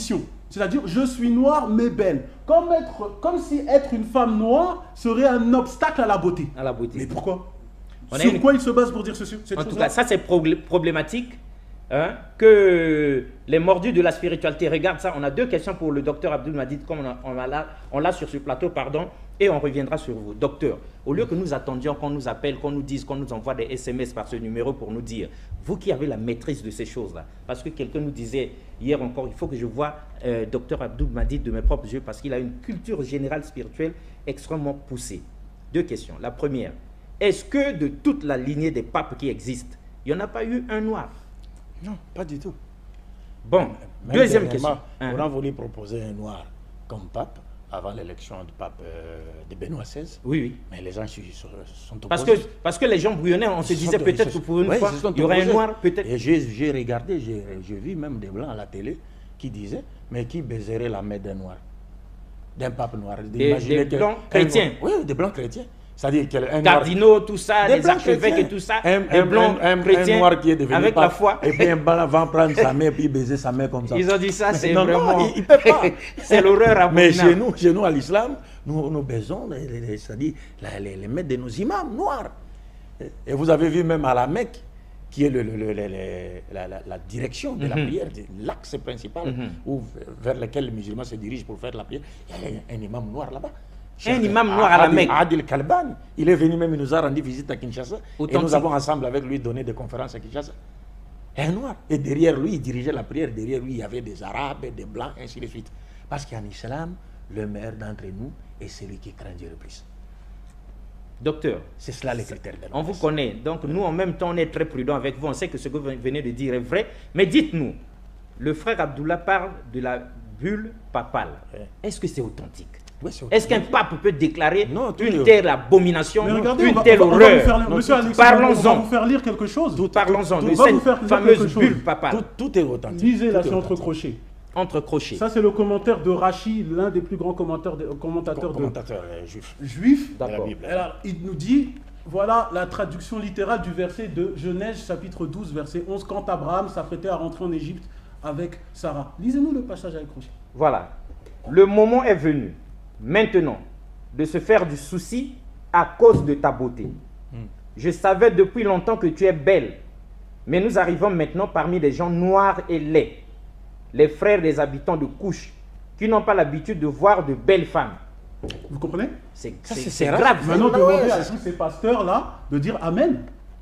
C'est-à-dire, je suis noire mais belle. Comme, être, comme si être une femme noire serait un obstacle à la beauté. À la beauté. Mais pourquoi? On Sur une... quoi il se base pour dire ceci? En tout cas, ça c'est problématique. Hein, que les mordus de la spiritualité, regarde ça, on a deux questions pour le docteur Abdul Majid, comme on l'a on l'a sur ce plateau, pardon, et on reviendra sur vous. Docteur, au lieu que nous attendions qu'on nous appelle, qu'on nous dise, qu'on nous envoie des S M S par ce numéro pour nous dire, vous qui avez la maîtrise de ces choses-là, parce que quelqu'un nous disait hier encore, il faut que je voie euh, docteur Abdul Majid de mes propres yeux, parce qu'il a une culture générale spirituelle extrêmement poussée. Deux questions. La première, est-ce que de toute la lignée des papes qui existent, il n'y en a pas eu un noir? Non, pas du tout. Bon, Même deuxième question. On a voulu proposer un noir comme pape avant l'élection du pape euh, de Benoît seize. Oui, oui. Mais les gens sont, sont opposés. Parce que, parce que les gens bouillonnaient, on se disait peut-être que pour une ouais, fois, il y aurait un noir, peut-être. Et j'ai regardé, j'ai vu même des blancs à la télé qui disaient, mais qui baiserait la main d'un noir, d'un pape noir. Des, des blancs chrétiens. Oui, des blancs chrétiens. C'est-à-dire qu'un cardinaux, tout ça, des, des archevêques et tout ça, un, des un, blancs un, chrétiens un noir qui est devenu avec pape, la foi. Et puis un blanc va prendre sa main et puis baiser sa main comme ça. Ils ont dit ça, c'est non, vraiment... Non, il ne peut pas. C'est l'horreur abominable. Mais chez nous, chez nous à l'islam, nous, nous baisons, c'est-à-dire les, les maîtres de nos imams noirs. Et vous avez vu même à la Mecque, qui est le, le, le, le, la, la, la direction de mm-hmm. la prière, l'axe principal mm-hmm. où, vers lequel les musulmans se dirigent pour faire la prière, il y a un, un imam noir là-bas. Un imam noir à la Mecque. Adil Kalban, il est venu même, il nous a rendu visite à Kinshasa. Authentique. Et nous avons ensemble avec lui donné des conférences à Kinshasa. Un noir. Et derrière lui, il dirigeait la prière. Derrière lui, il y avait des Arabes, des Blancs, ainsi de suite. Parce qu'en islam, le meilleur d'entre nous est celui qui craint Dieu le plus. Docteur, c'est cela les critères de on vous connaît. Donc nous, en même temps, on est très prudent avec vous. On sait que ce que vous venez de dire est vrai. Mais dites-nous, le frère Abdullah parle de la bulle papale. Est-ce que c'est authentique? Oui, est-ce qu'un pape peut déclarer non, une telle abomination, une telle horreur? Parlons-en. On va vous faire lire quelque chose. Parlons-en de cette fameuse bulle papale. Tout, tout est authentique. Lisez là, c'est entre crochets. Entre crochets. Ça, c'est le commentaire de Rachi, l'un des plus grands commentateurs de, commentateurs commentateur de, juif. Juif. D'accord. Alors, il nous dit, voilà la traduction littérale du verset de Genèse, chapitre douze, verset onze, quand Abraham s'apprêtait à rentrer en Égypte avec Sarah. Lisez-nous le passage avec crochet. Voilà. Le moment est venu, maintenant, de se faire du souci à cause de ta beauté. Hmm. Je savais depuis longtemps que tu es belle, mais nous arrivons maintenant parmi des gens noirs et laids, les frères des habitants de Couche, qui n'ont pas l'habitude de voir de belles femmes. Vous comprenez? C'est grave. Maintenant, demandez à tous ces pasteurs-là de dire Amen.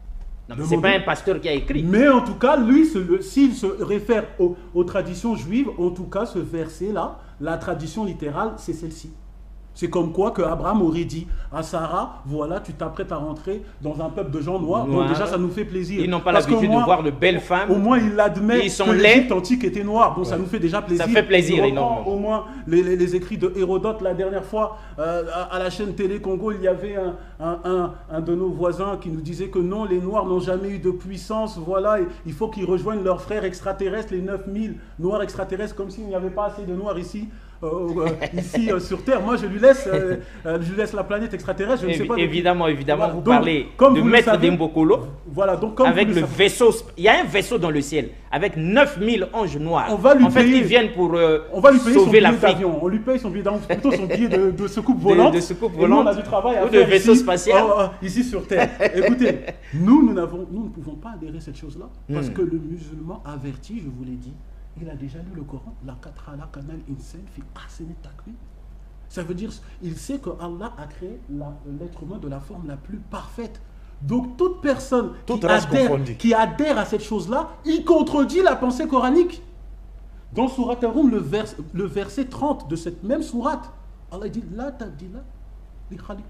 Ce n'est pas un pasteur qui a écrit. Mais en tout cas, lui, s'il se réfère aux, aux traditions juives, en tout cas, ce verset-là, la tradition littérale, c'est celle-ci. C'est comme quoi que Abraham aurait dit à Sarah, voilà, tu t'apprêtes à rentrer dans un peuple de gens noirs. Noir. Donc déjà, ça nous fait plaisir. Ils n'ont pas l'habitude de voir de belles femmes. Au moins, il admet ils sont que l'Égypte antique était noire. Bon, ouais. Ça nous fait déjà plaisir. Ça fait plaisir énormément. Au moins, les, les, les écrits de Hérodote, la dernière fois, euh, à, à la chaîne Télé Congo, il y avait un, un, un, un de nos voisins qui nous disait que non, les Noirs n'ont jamais eu de puissance. Voilà, et il faut qu'ils rejoignent leurs frères extraterrestres, les neuf mille Noirs extraterrestres, comme s'il n'y avait pas assez de Noirs ici. Euh, euh, ici euh, sur Terre, moi je lui laisse, euh, euh, je lui laisse la planète extraterrestre. Je ne sais pas évidemment, évidemment, voilà. vous donc, parlez de vous Maître Dembokolo. Voilà, donc comme avec vous le, le vaisseau. Il y a un vaisseau dans le ciel avec neuf mille anges noirs. On va lui en fait, payer, ils viennent pour euh, on va lui payer sauver son billet d'avion. l'Afrique. On lui paye son billet d'avion, plutôt son billet de, de secoupe volante. De, de secoupe volante. Nous, on a du travail à ou faire de vaisseau ici, spatial. Oh, oh, ici sur Terre. Écoutez, nous, nous, n'avons, nous ne pouvons pas adhérer à cette chose-là parce hmm. que le musulman averti, je vous l'ai dit, il a déjà lu le Coran. La katrala kanal insen fi ahsani taqwim. Ça veut dire, il sait que Allah a créé l'être humain de la forme la plus parfaite. Donc toute personne toute qui, adhère, qui adhère à cette chose-là, il contredit la pensée coranique. Dans Surat Ar-Rum, le, vers, le verset trente de cette même sourate, Allah dit « La tabdila li khaliqillah ».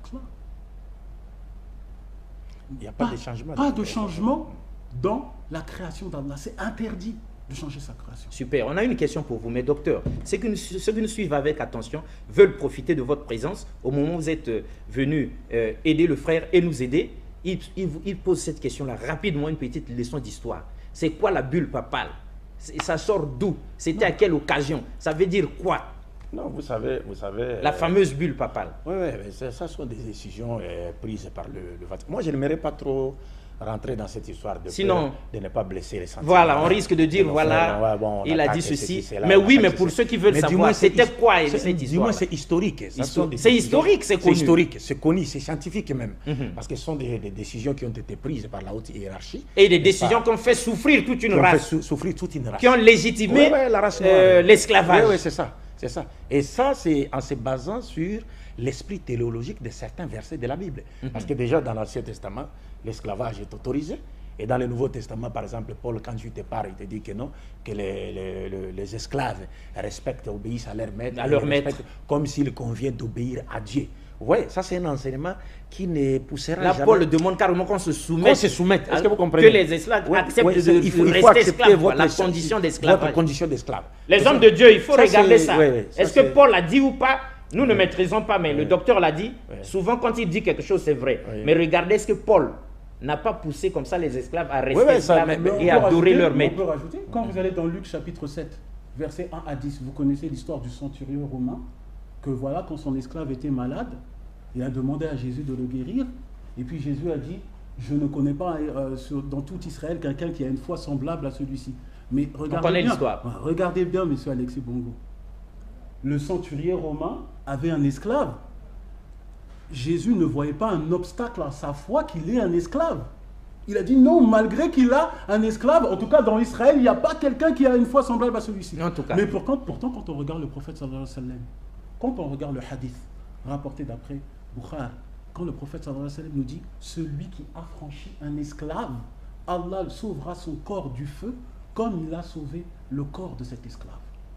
Il n'y a pas, pas de changement. Pas de changement dans la création d'Allah. C'est interdit de changer sa création. Super. On a une question pour vous, mais docteur, ceux qui, nous, ceux qui nous suivent avec attention veulent profiter de votre présence au moment où vous êtes euh, venu euh, aider le frère et nous aider. Ils il, il posent cette question-là rapidement, une petite leçon d'histoire. C'est quoi la bulle papale? Ça sort d'où? C'était à quelle occasion? Ça veut dire quoi? Non, vous savez, vous savez... La euh, fameuse bulle papale. Oui, oui, ça, ça sont des décisions euh, prises par le, le Vatican. Moi, je n'aimerais pas trop rentrer dans cette histoire de, Sinon, de ne pas blesser les sentiments. Voilà, on risque de dire, de voilà, faire, ouais, bon, il a dit ceci, ceci. cela, mais oui, mais pour ceci. ceux qui veulent mais savoir, c'était quoi cette histoire? Du moins, c'est historique. C'est historique, c'est connu. C'est historique, c'est connu, c'est scientifique même. Mm-hmm. Parce que ce sont des, des décisions qui ont été prises par la haute hiérarchie. Et des décisions qui ont fait souffrir toute une qui race. Ont fait sou souffrir toute une race. Qui ont légitimé ouais, ouais, la race euh, l'esclavage. Oui, ouais, c'est ça. C'est ça. Et ça, c'est en se basant sur l'esprit théologique de certains versets de la Bible. Mm-hmm. Parce que déjà, dans l'Ancien Testament, l'esclavage est autorisé. Et dans le Nouveau Testament, par exemple, Paul, quand tu te parles, il te dit que non, que les, les, les, les esclaves respectent, obéissent à leur maître, à leur maître. Comme s'il convient d'obéir à Dieu. Oui, ça c'est un enseignement qui ne poussera Là, jamais. Paul demande carrément qu'on se soumette. Qu'on se soumette. Est-ce que vous comprenez? Que les esclaves ouais, acceptent ouais, de, il faut, de il rester faut accepter esclaves, votre, la condition d'esclave. Votre condition d'esclave. Les ça, hommes de Dieu, il faut ça, regarder ça. Ouais, ouais, Est-ce que Paul l'a dit ou pas? Nous ouais. ne maîtrisons pas, mais ouais. le docteur l'a dit. Ouais. Souvent, quand il dit quelque chose, c'est vrai. Ouais. Mais regardez ce que Paul n'a pas poussé comme ça les esclaves à rester ouais, ouais, esclaves ça, mais, mais et à adorer leur maître. On peut rajouter, quand vous allez dans Luc chapitre sept, versets un à dix, vous connaissez l'histoire du centurion romain, que voilà, quand son esclave était malade, il a demandé à Jésus de le guérir, et puis Jésus a dit, je ne connais pas euh, sur, dans tout Israël quelqu'un qui a une foi semblable à celui-ci. Mais regardez bien, regardez bien, monsieur Alexis Bongo. Le centurion romain avait un esclave. Jésus ne voyait pas un obstacle à sa foi qu'il ait un esclave. Il a dit non, malgré qu'il a un esclave, en tout cas dans Israël, il n'y a pas quelqu'un qui a une foi semblable à celui-ci. Mais pourtant, pourtant, quand on regarde le prophète sallallahu alayhi wa sallam, quand on regarde le hadith rapporté d'après Bukhari, quand le prophète sallallahu alayhi wa sallam nous dit celui qui affranchit un esclave, Allah sauvera son corps du feu comme il a sauvé le corps de cet esclave.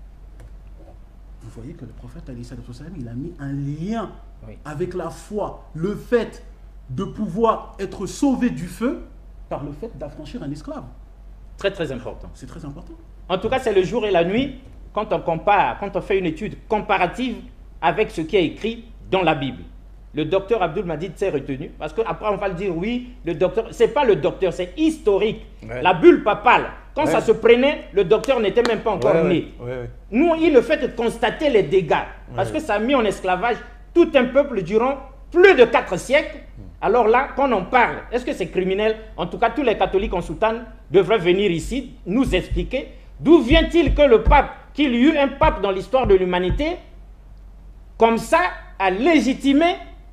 Vous voyez que le prophète alayhi wa sallam, il a mis un lien oui. avec la foi, le fait de pouvoir être sauvé du feu par le fait d'affranchir un esclave. Très très important. C'est très important. En tout cas, c'est le jour et la nuit quand on compare, quand on fait une étude comparative avec ce qui est écrit dans la Bible. Le docteur Abdul Majid s'est retenu, parce qu'après on va le dire, oui, le docteur, c'est pas le docteur, c'est historique. Ouais. La bulle papale, quand ouais. ça se prenait, le docteur n'était même pas encore ouais, né. Ouais, ouais. Nous, il le fait de constater les dégâts, parce ouais. que ça a mis en esclavage tout un peuple durant plus de quatre siècles. Alors là, quand on parle, est-ce que c'est criminel? En tout cas, tous les catholiques en soutane devraient venir ici nous expliquer d'où vient-il que le pape, qu'il y eut un pape dans l'histoire de l'humanité, comme ça, a légitimé,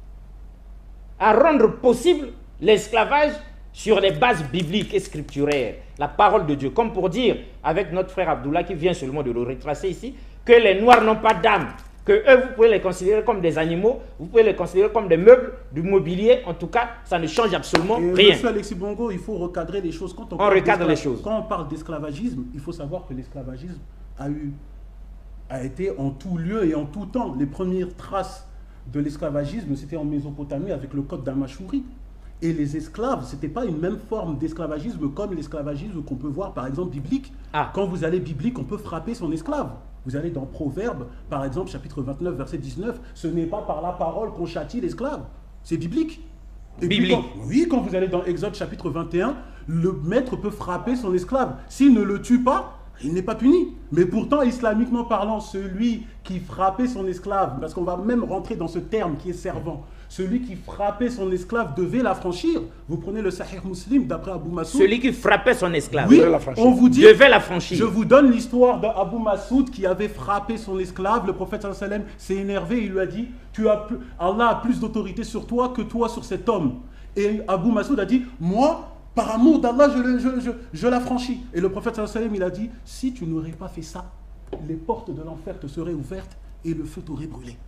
à rendre possible l'esclavage sur les bases bibliques et scripturaires, la parole de Dieu. Comme pour dire, avec notre frère Abdullah qui vient seulement de le retracer ici, que les Noirs n'ont pas d'âme, que eux, vous pouvez les considérer comme des animaux, vous pouvez les considérer comme des meubles, du mobilier. En tout cas, ça ne change absolument et rien. Monsieur Alexis Bongo, il faut recadrer les choses. Quand on, on recadre les choses. Quand on parle d'esclavagisme, il faut savoir que l'esclavagisme a eu, a été en tout lieu et en tout temps. Les premières traces de l'esclavagisme, c'était en Mésopotamie avec le code d'Amashouri. Et les esclaves, ce n'était pas une même forme d'esclavagisme comme l'esclavagisme qu'on peut voir, par exemple, biblique. Ah. Quand vous allez biblique, on peut frapper son esclave. Vous allez dans Proverbes, par exemple, chapitre vingt-neuf, verset dix-neuf, ce n'est pas par la parole qu'on châtie l'esclave. C'est biblique. Et biblique. Quand, oui, quand vous allez dans Exode, chapitre vingt et un, le maître peut frapper son esclave. S'il ne le tue pas, il n'est pas puni. Mais pourtant, islamiquement parlant, celui qui frappait son esclave, parce qu'on va même rentrer dans ce terme qui est servant, celui qui frappait son esclave devait l'affranchir. Vous prenez le Sahih Muslim d'après Abou Massoud. Celui qui frappait son esclave oui, on vous dit, devait l'affranchir. Je vous donne l'histoire d'Abou Massoud qui avait frappé son esclave. Le prophète sallallahu alayhi wa sallam s'est énervé. Il lui a dit, tu as plus, Allah a plus d'autorité sur toi que toi sur cet homme. Et Abou Massoud a dit, moi, par amour d'Allah, je, je, je, je l'affranchis. Et le prophète sallallahu alayhi wa sallam, il a dit, si tu n'aurais pas fait ça, les portes de l'enfer te seraient ouvertes et le feu t'aurait brûlé.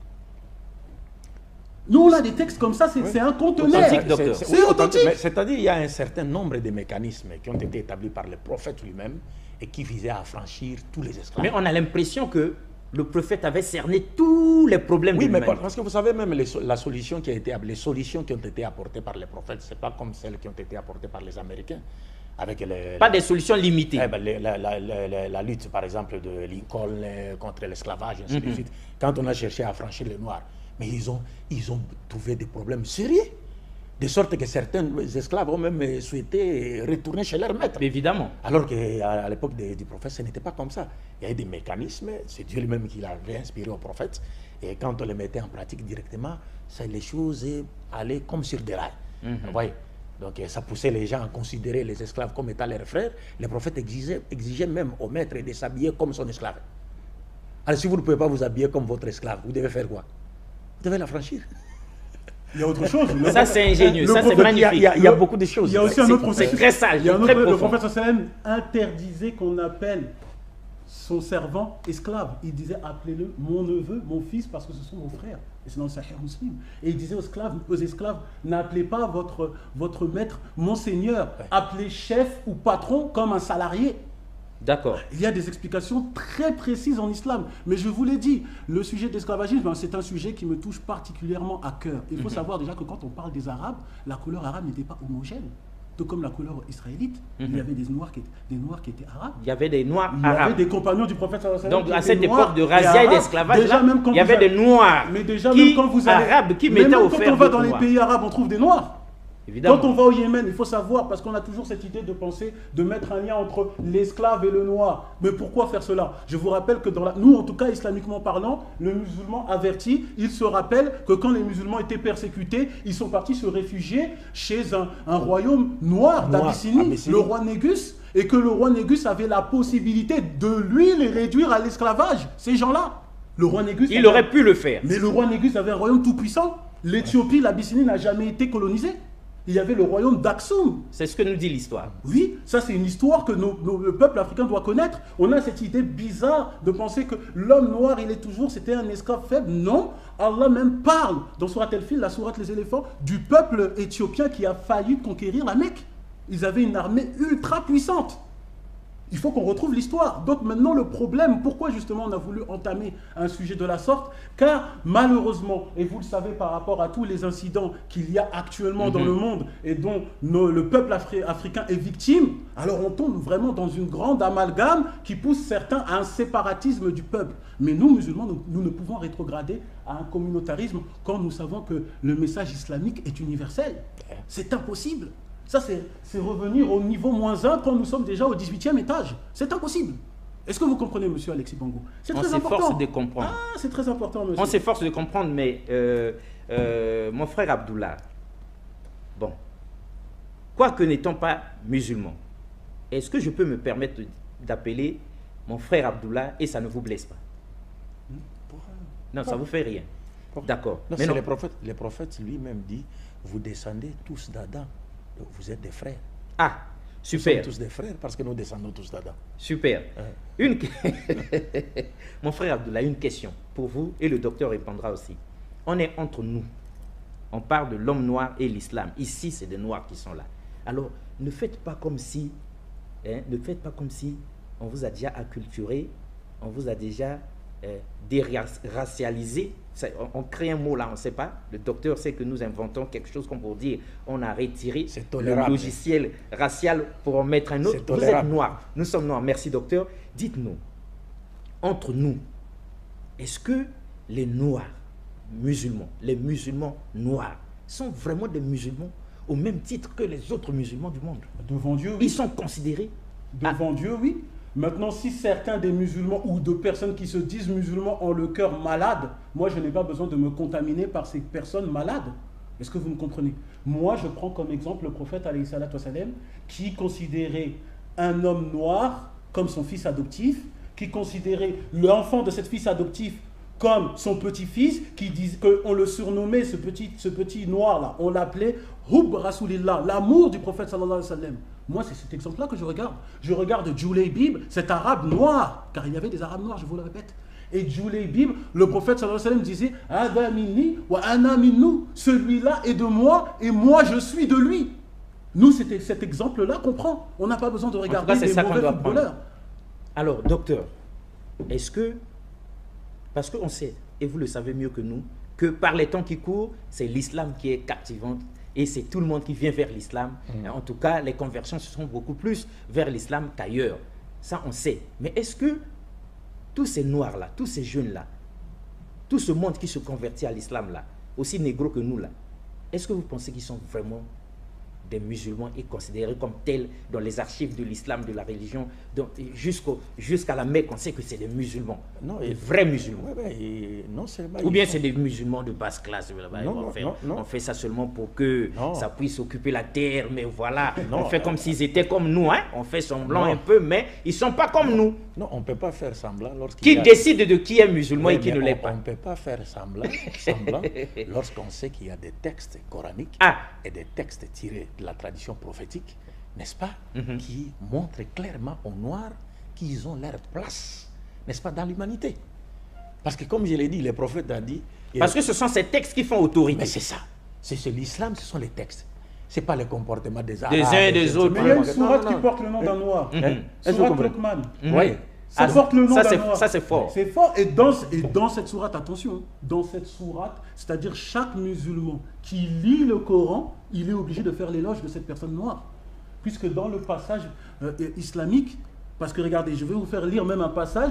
Nous, on a des textes comme ça, c'est oui. un conteneur. C'est authentique. C'est-à-dire qu'il y a un certain nombre de mécanismes qui ont été établis par le prophète lui-même et qui visaient à affranchir tous les esclaves. Mais on a l'impression que le prophète avait cerné tous les problèmes oui, de l'humanité. Oui, mais parce que vous savez, même les, la solution qui a été, les solutions qui ont été apportées par les prophètes, ce n'est pas comme celles qui ont été apportées par les Américains. Avec les, pas des solutions limitées. Eh ben, les, la, la, la, la, la lutte, par exemple, de Lincoln contre l'esclavage, ainsi mm-hmm. de suite. Quand on a cherché à affranchir les Noirs, mais ils ont, ils ont trouvé des problèmes sérieux. De sorte que certains esclaves ont même souhaité retourner chez leur maître. Évidemment. Alors qu'à l'époque du prophète, ce n'était pas comme ça. Il y avait des mécanismes, c'est Dieu lui-même qui l'avait inspiré au prophète. Et quand on les mettait en pratique directement, ça, les choses allaient comme sur des rails. Mm-hmm. Vous voyez. Donc ça poussait les gens à considérer les esclaves comme étant leurs frères. Le prophète exigeait, exigeait même au maître de s'habiller comme son esclave. Alors si vous ne pouvez pas vous habiller comme votre esclave, vous devez faire quoi? Vous devez l'affranchir. Il y a autre chose. Le ça c'est ingénieux, le ça c'est prophète, magnifique. Il y, a, il y a beaucoup de choses. Il y a aussi un autre C'est très sage, Il y a un très autre, le profond. prophète sallam interdisait qu'on appelle son servant esclave. Il disait appelez-le mon neveu, mon fils, parce que ce sont vos frères. Et c'est dans le Sahih Muslim. Et il disait aux esclaves, aux esclaves n'appelez pas votre, votre maître mon seigneur. Ouais. Appelez chef ou patron comme un salarié. D'accord. Il y a des explications très précises en islam. Mais je vous l'ai dit, le sujet de l'esclavagisme, c'est un sujet qui me touche particulièrement à cœur. Il faut mm-hmm. savoir déjà que quand on parle des Arabes, la couleur arabe n'était pas homogène. Tout comme la couleur israélite, mm-hmm. il y avait des noirs, qui étaient, des noirs qui étaient arabes. Il y avait des noirs il y arabes. avait des compagnons du prophète sallallahu alayhi wa sallam. Donc à cette époque de razzia et d'esclavage, il y avait allez, des noirs mais déjà, qui, même quand vous allez, arabes qui mettaient au fer. Quand on va dans les pays arabes, on trouve des noirs. Évidemment. Quand on va au Yémen, il faut savoir, parce qu'on a toujours cette idée de penser, de mettre un lien entre l'esclave et le noir. Mais pourquoi faire cela? Je vous rappelle que dans la, nous, en tout cas islamiquement parlant, le musulman averti, il se rappelle que quand les musulmans étaient persécutés, ils sont partis se réfugier chez un, un royaume noir d'Abyssinie, le roi Négus, et que le roi Négus avait la possibilité de lui les réduire à l'esclavage, ces gens-là. Le roi Négus... Il avait, aurait pu le faire. Mais le roi Négus avait un royaume tout puissant. L'Éthiopie, l'Abyssinie n'a jamais été colonisée. Il y avait le royaume d'Aksum. C'est ce que nous dit l'histoire. Oui, ça c'est une histoire que nos, nos, le peuple africain doit connaître. On a cette idée bizarre de penser que l'homme noir, il est toujours, c'était un esclave faible. Non, Allah même parle dans Surat El-Fil, la sourate Les éléphants, du peuple éthiopien qui a failli conquérir la Mecque. Ils avaient une armée ultra puissante. Il faut qu'on retrouve l'histoire. Donc maintenant le problème, pourquoi justement on a voulu entamer un sujet de la sorte? Car malheureusement, et vous le savez par rapport à tous les incidents qu'il y a actuellement mm-hmm. dans le monde et dont nos, le peuple afri africain est victime, alors on tombe vraiment dans une grande amalgame qui pousse certains à un séparatisme du peuple. Mais nous, musulmans, nous, nous ne pouvons rétrograder à un communautarisme quand nous savons que le message islamique est universel. C'est impossible. Ça, c'est revenir au niveau moins un quand nous sommes déjà au dix-huitième étage. C'est impossible. Est-ce que vous comprenez, monsieur Alexis Bongo? C'est très important. On s'efforce de comprendre. Ah, c'est très important, monsieur. On s'efforce de comprendre, mais euh, euh, mon frère Abdullah, bon, quoique n'étant pas musulman, est-ce que je peux me permettre d'appeler mon frère Abdullah et ça ne vous blesse pas? Non, ça ne vous fait rien. D'accord. Mais non. Le prophète, le prophète lui-même dit, vous descendez tous d'Adam. Vous êtes des frères. Ah, super. Nous sommes tous des frères parce que nous descendons tous d'Adam. Super. Hein? Une... Mon frère Abdullah, une question pour vous et le docteur répondra aussi. On est entre nous. On parle de l'homme noir et l'islam. Ici, c'est des noirs qui sont là. Alors, ne faites pas comme si, hein, ne faites pas comme si on vous a déjà acculturé, on vous a déjà euh, déracialisé. On crée un mot là, on ne sait pas. Le docteur sait que nous inventons quelque chose comme pour dire on a retiré le logiciel racial pour en mettre un autre. Vous êtes noirs, nous sommes noirs. Merci docteur. Dites-nous, entre nous, est-ce que les noirs musulmans, les musulmans noirs, sont vraiment des musulmans au même titre que les autres musulmans du monde? Devant Dieu, oui. Ils sont considérés? Devant ah. Dieu, oui. Maintenant, si certains des musulmans ou de personnes qui se disent musulmans ont le cœur malade, moi, je n'ai pas besoin de me contaminer par ces personnes malades. Est-ce que vous me comprenez? Moi, je prends comme exemple le prophète, alayhi salatu wa salam, qui considérait un homme noir comme son fils adoptif, qui considérait l'enfant de cette fils adoptif comme son petit-fils, qui disent qu'on le surnommait, ce petit, ce petit noir-là, on l'appelait Hub Rasulillah, l'amour du prophète sallallahu alayhi wa sallam. Moi, c'est cet exemple-là que je regarde. Je regarde Julaybib, cet arabe noir, car il y avait des arabes noirs, je vous le répète. Et Julaybib, le prophète sallallahu alayhi wa sallam disait Ada minni wa ana minnu, celui-là est de moi et moi je suis de lui. Nous, c'était cet exemple-là qu'on prend. On n'a pas besoin de regarder cas, des mauvais footballeurs. Alors, docteur, est-ce que, parce qu'on sait, et vous le savez mieux que nous, que par les temps qui courent, c'est l'islam qui est captivant. Et c'est tout le monde qui vient vers l'islam. Mmh. En tout cas, les conversions se sont beaucoup plus vers l'islam qu'ailleurs. Ça, on sait. Mais est-ce que tous ces noirs-là, tous ces jeunes-là, tout ce monde qui se convertit à l'islam-là, aussi négro que nous-là, est-ce que vous pensez qu'ils sont vraiment des musulmans est considéré comme tel dans les archives de l'islam, de la religion, jusqu'au, jusqu'à la Mecque, on sait que c'est des musulmans, non, des vrais musulmans. Ouais, ouais, et non, ou bien c'est des musulmans de basse classe. Non, on, non, fait, non, non. on fait ça seulement pour que non. ça puisse occuper la terre, mais voilà, non, on fait comme s'ils étaient comme nous, hein? On fait semblant non. un peu, mais ils ne sont pas comme nous. Non, on ne peut pas faire semblant Qui a... décide de qui est musulman ouais, et qui ne l'est pas? On ne peut pas faire semblant, semblant lorsqu'on sait qu'il y a des textes coraniques ah. et des textes tirés de la tradition prophétique, n'est-ce pas, mm-hmm. qui montrent clairement au noir qu'ils ont leur place, n'est-ce pas, dans l'humanité. Parce que comme je l'ai dit, les prophètes ont dit... Parce que ce sont ces textes qui font autorité. Mais c'est ça. C'est l'islam, ce sont les textes. Ce n'est pas le comportement des Arabes. Des uns et des autres. Mais il y a une sourate qui porte le nom d'un noir. Mm-hmm. Sourate Luqman. Mm-hmm. Oui. Ça ah, porte le nom d'un noir. Ça, c'est fort. C'est fort. Et dans, et dans cette sourate, attention, dans cette sourate, c'est-à-dire chaque musulman qui lit le Coran, il est obligé de faire l'éloge de cette personne noire. Puisque dans le passage euh, islamique, parce que regardez, je vais vous faire lire même un passage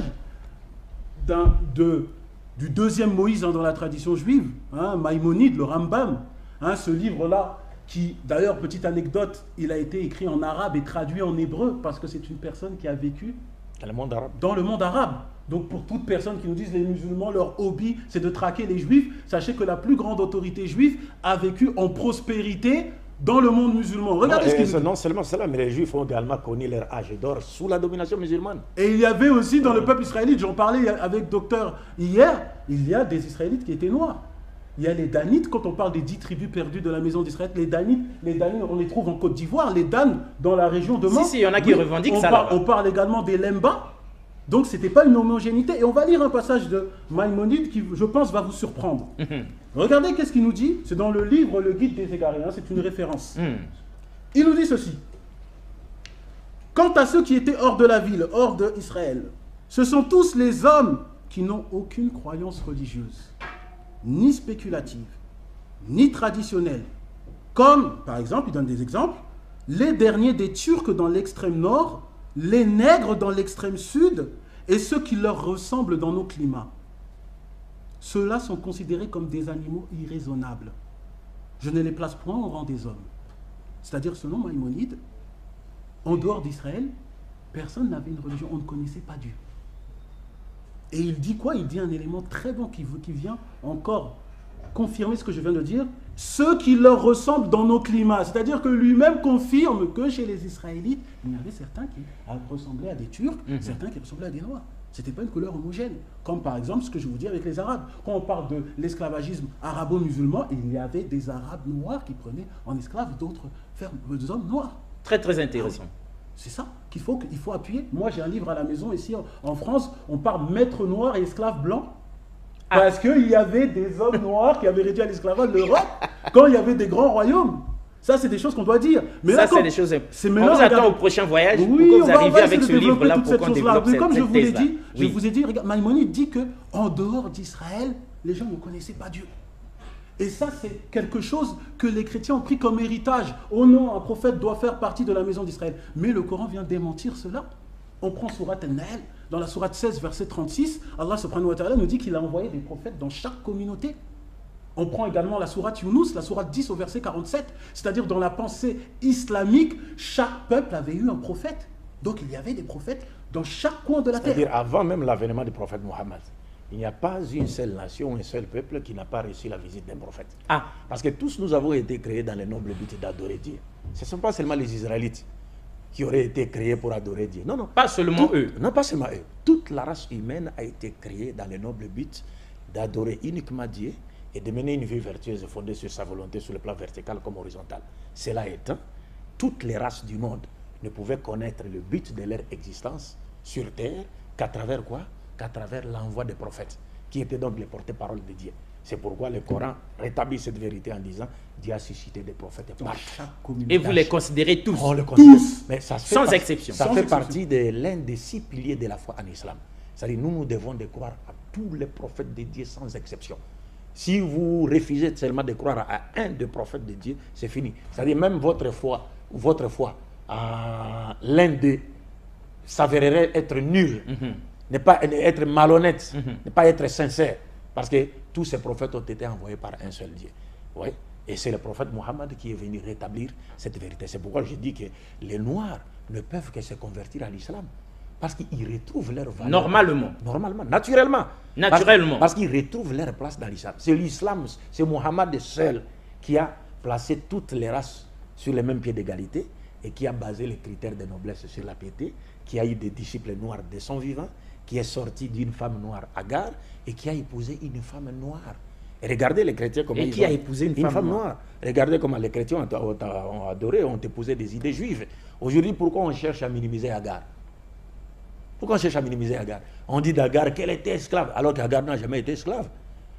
d'un, de, du deuxième Moïse hein, dans la tradition juive, hein, Maïmonide, le Rambam, hein, ce livre-là, qui, d'ailleurs, petite anecdote, il a été écrit en arabe et traduit en hébreu, parce que c'est une personne qui a vécu dans le monde arabe. Dans le monde arabe. Donc pour toute personne qui nous disent les musulmans, leur hobby, c'est de traquer les juifs, sachez que la plus grande autorité juive a vécu en prospérité dans le monde musulman. Regardez non, ce qu'il Non seulement cela, mais les juifs ont également connu leur âge d'or sous la domination musulmane. Et il y avait aussi dans le peuple israélite, j'en parlais avec docteur hier, il y a des Israélites qui étaient noirs. Il y a les Danites, quand on parle des dix tribus perdues de la maison d'Israël, les Danites, les Danites, on les trouve en Côte d'Ivoire, les Dan dans la région de Mans. Si, si, il y en a qui oui, revendiquent on ça. Parle, on parle également des Lemba. Donc, ce n'était pas une homogénéité. Et on va lire un passage de Maïmonide qui, je pense, va vous surprendre. Mm-hmm. Regardez qu'est-ce qu'il nous dit. C'est dans le livre Le Guide des Égarés. Hein, c'est une référence. Mm. Il nous dit ceci. Quant à ceux qui étaient hors de la ville, hors d'Israël, ce sont tous les hommes qui n'ont aucune croyance religieuse, ni spéculative, ni traditionnelle. Comme, par exemple, il donne des exemples, les derniers des Turcs dans l'extrême nord, les nègres dans l'extrême sud et ceux qui leur ressemblent dans nos climats. Ceux-là sont considérés comme des animaux irraisonnables. Je ne les place point au rang des hommes. C'est-à-dire, selon Maïmonide, en dehors d'Israël, personne n'avait une religion, on ne connaissait pas Dieu. Et il dit quoi? Il dit un élément très bon qui, qui vient encore confirmer ce que je viens de dire. Ceux qui leur ressemblent dans nos climats. C'est-à-dire que lui-même confirme que chez les Israélites, il y avait certains qui ressemblaient à des Turcs, mm-hmm. certains qui ressemblaient à des Noirs. Ce n'était pas une couleur homogène. Comme par exemple ce que je vous dis avec les Arabes. Quand on parle de l'esclavagisme arabo-musulman, il y avait des Arabes noirs qui prenaient en esclaves d'autres hommes noirs. Très très intéressant. Ah, c'est ça qu'il faut, qu'il faut appuyer. Moi j'ai un livre à la maison ici en France, on parle maître noir et esclave blanc. Ah. Parce qu'il y avait des hommes noirs qui avaient réduit à l'esclavage l'Europe quand il y avait des grands royaumes. Ça, c'est des choses qu'on doit dire. Mais ça, c'est des choses... C'est on vous attend regardez... au prochain voyage oui, pour que vous arriviez avec ce livre-là pour qu'on développe Mais cette, comme cette je vous l'ai dit, oui. je vous ai dit, regarde, Maïmonide dit qu'en dehors d'Israël, les gens ne connaissaient pas Dieu. Et ça, c'est quelque chose que les chrétiens ont pris comme héritage. Oh non, un prophète doit faire partie de la maison d'Israël. Mais le Coran vient démentir cela. On prend sourate An-Nahl, dans la sourate seize, verset trente-six, Allah subhanahu wa ta'ala nous dit qu'il a envoyé des prophètes dans chaque communauté. On prend également la sourate Yunus, la sourate dix au verset quarante-sept, c'est-à-dire dans la pensée islamique, chaque peuple avait eu un prophète. Donc il y avait des prophètes dans chaque coin de la terre. C'est-à-dire avant même l'avènement du prophète Mohammed, il n'y a pas une seule nation, un seul peuple qui n'a pas reçu la visite d'un prophète. Ah. Parce que tous nous avons été créés dans le noble but d'adorer Dieu. Ce ne sont pas seulement les Israélites qui auraient été créés pour adorer Dieu. Non, non. Pas seulement Tout, eux. Non, pas seulement eux. Toute la race humaine a été créée dans le noble but d'adorer uniquement Dieu et de mener une vie vertueuse fondée sur sa volonté sur le plan vertical comme horizontal. Cela étant, toutes les races du monde ne pouvaient connaître le but de leur existence sur terre qu'à travers quoi? Qu'à travers l'envoi des prophètes, qui étaient donc les porte-paroles de Dieu. C'est pourquoi le Coran rétablit cette vérité en disant Dieu a suscité des prophètes partout. Et vous les considérez tous? On le considère. Tous. Mais ça Sans fait exception. Ça Sans fait exception. partie de l'un des six piliers de la foi en islam. C'est-à-dire nous, nous devons de croire à tous les prophètes de Dieu sans exception. Si vous refusez seulement de croire à un des prophètes de Dieu, c'est fini. C'est-à-dire même votre foi, votre foi à l'un d'eux s'avérerait être nul, Mm-hmm. ne pas être malhonnête, Mhm. ne pas être sincère. Parce que tous ces prophètes ont été envoyés par un seul Dieu. Oui. Et c'est le prophète Mohammed qui est venu rétablir cette vérité. C'est pourquoi je dis que les Noirs ne peuvent que se convertir à l'islam. Parce qu'ils retrouvent leur valeur. Normalement. Normalement, naturellement. Naturellement. Parce, parce qu'ils retrouvent leur place dans l'islam. C'est l'islam, c'est Mohammed seul qui a placé toutes les races sur le même pied d'égalité et qui a basé les critères de noblesse sur la piété, qui a eu des disciples noirs de son vivant, qui est sorti d'une femme noire Agar et qui a épousé une femme noire. Et regardez les chrétiens comment et ils qui ont, a épousé une, une femme, femme noire. noire. Regardez comment les chrétiens ont, ont, ont adoré, ont épousé des idées juives. Aujourd'hui, pourquoi on cherche à minimiser Agar? Pourquoi on cherche à minimiser Agar? On dit d'Agar qu'elle était esclave, alors qu'Agar n'a jamais été esclave.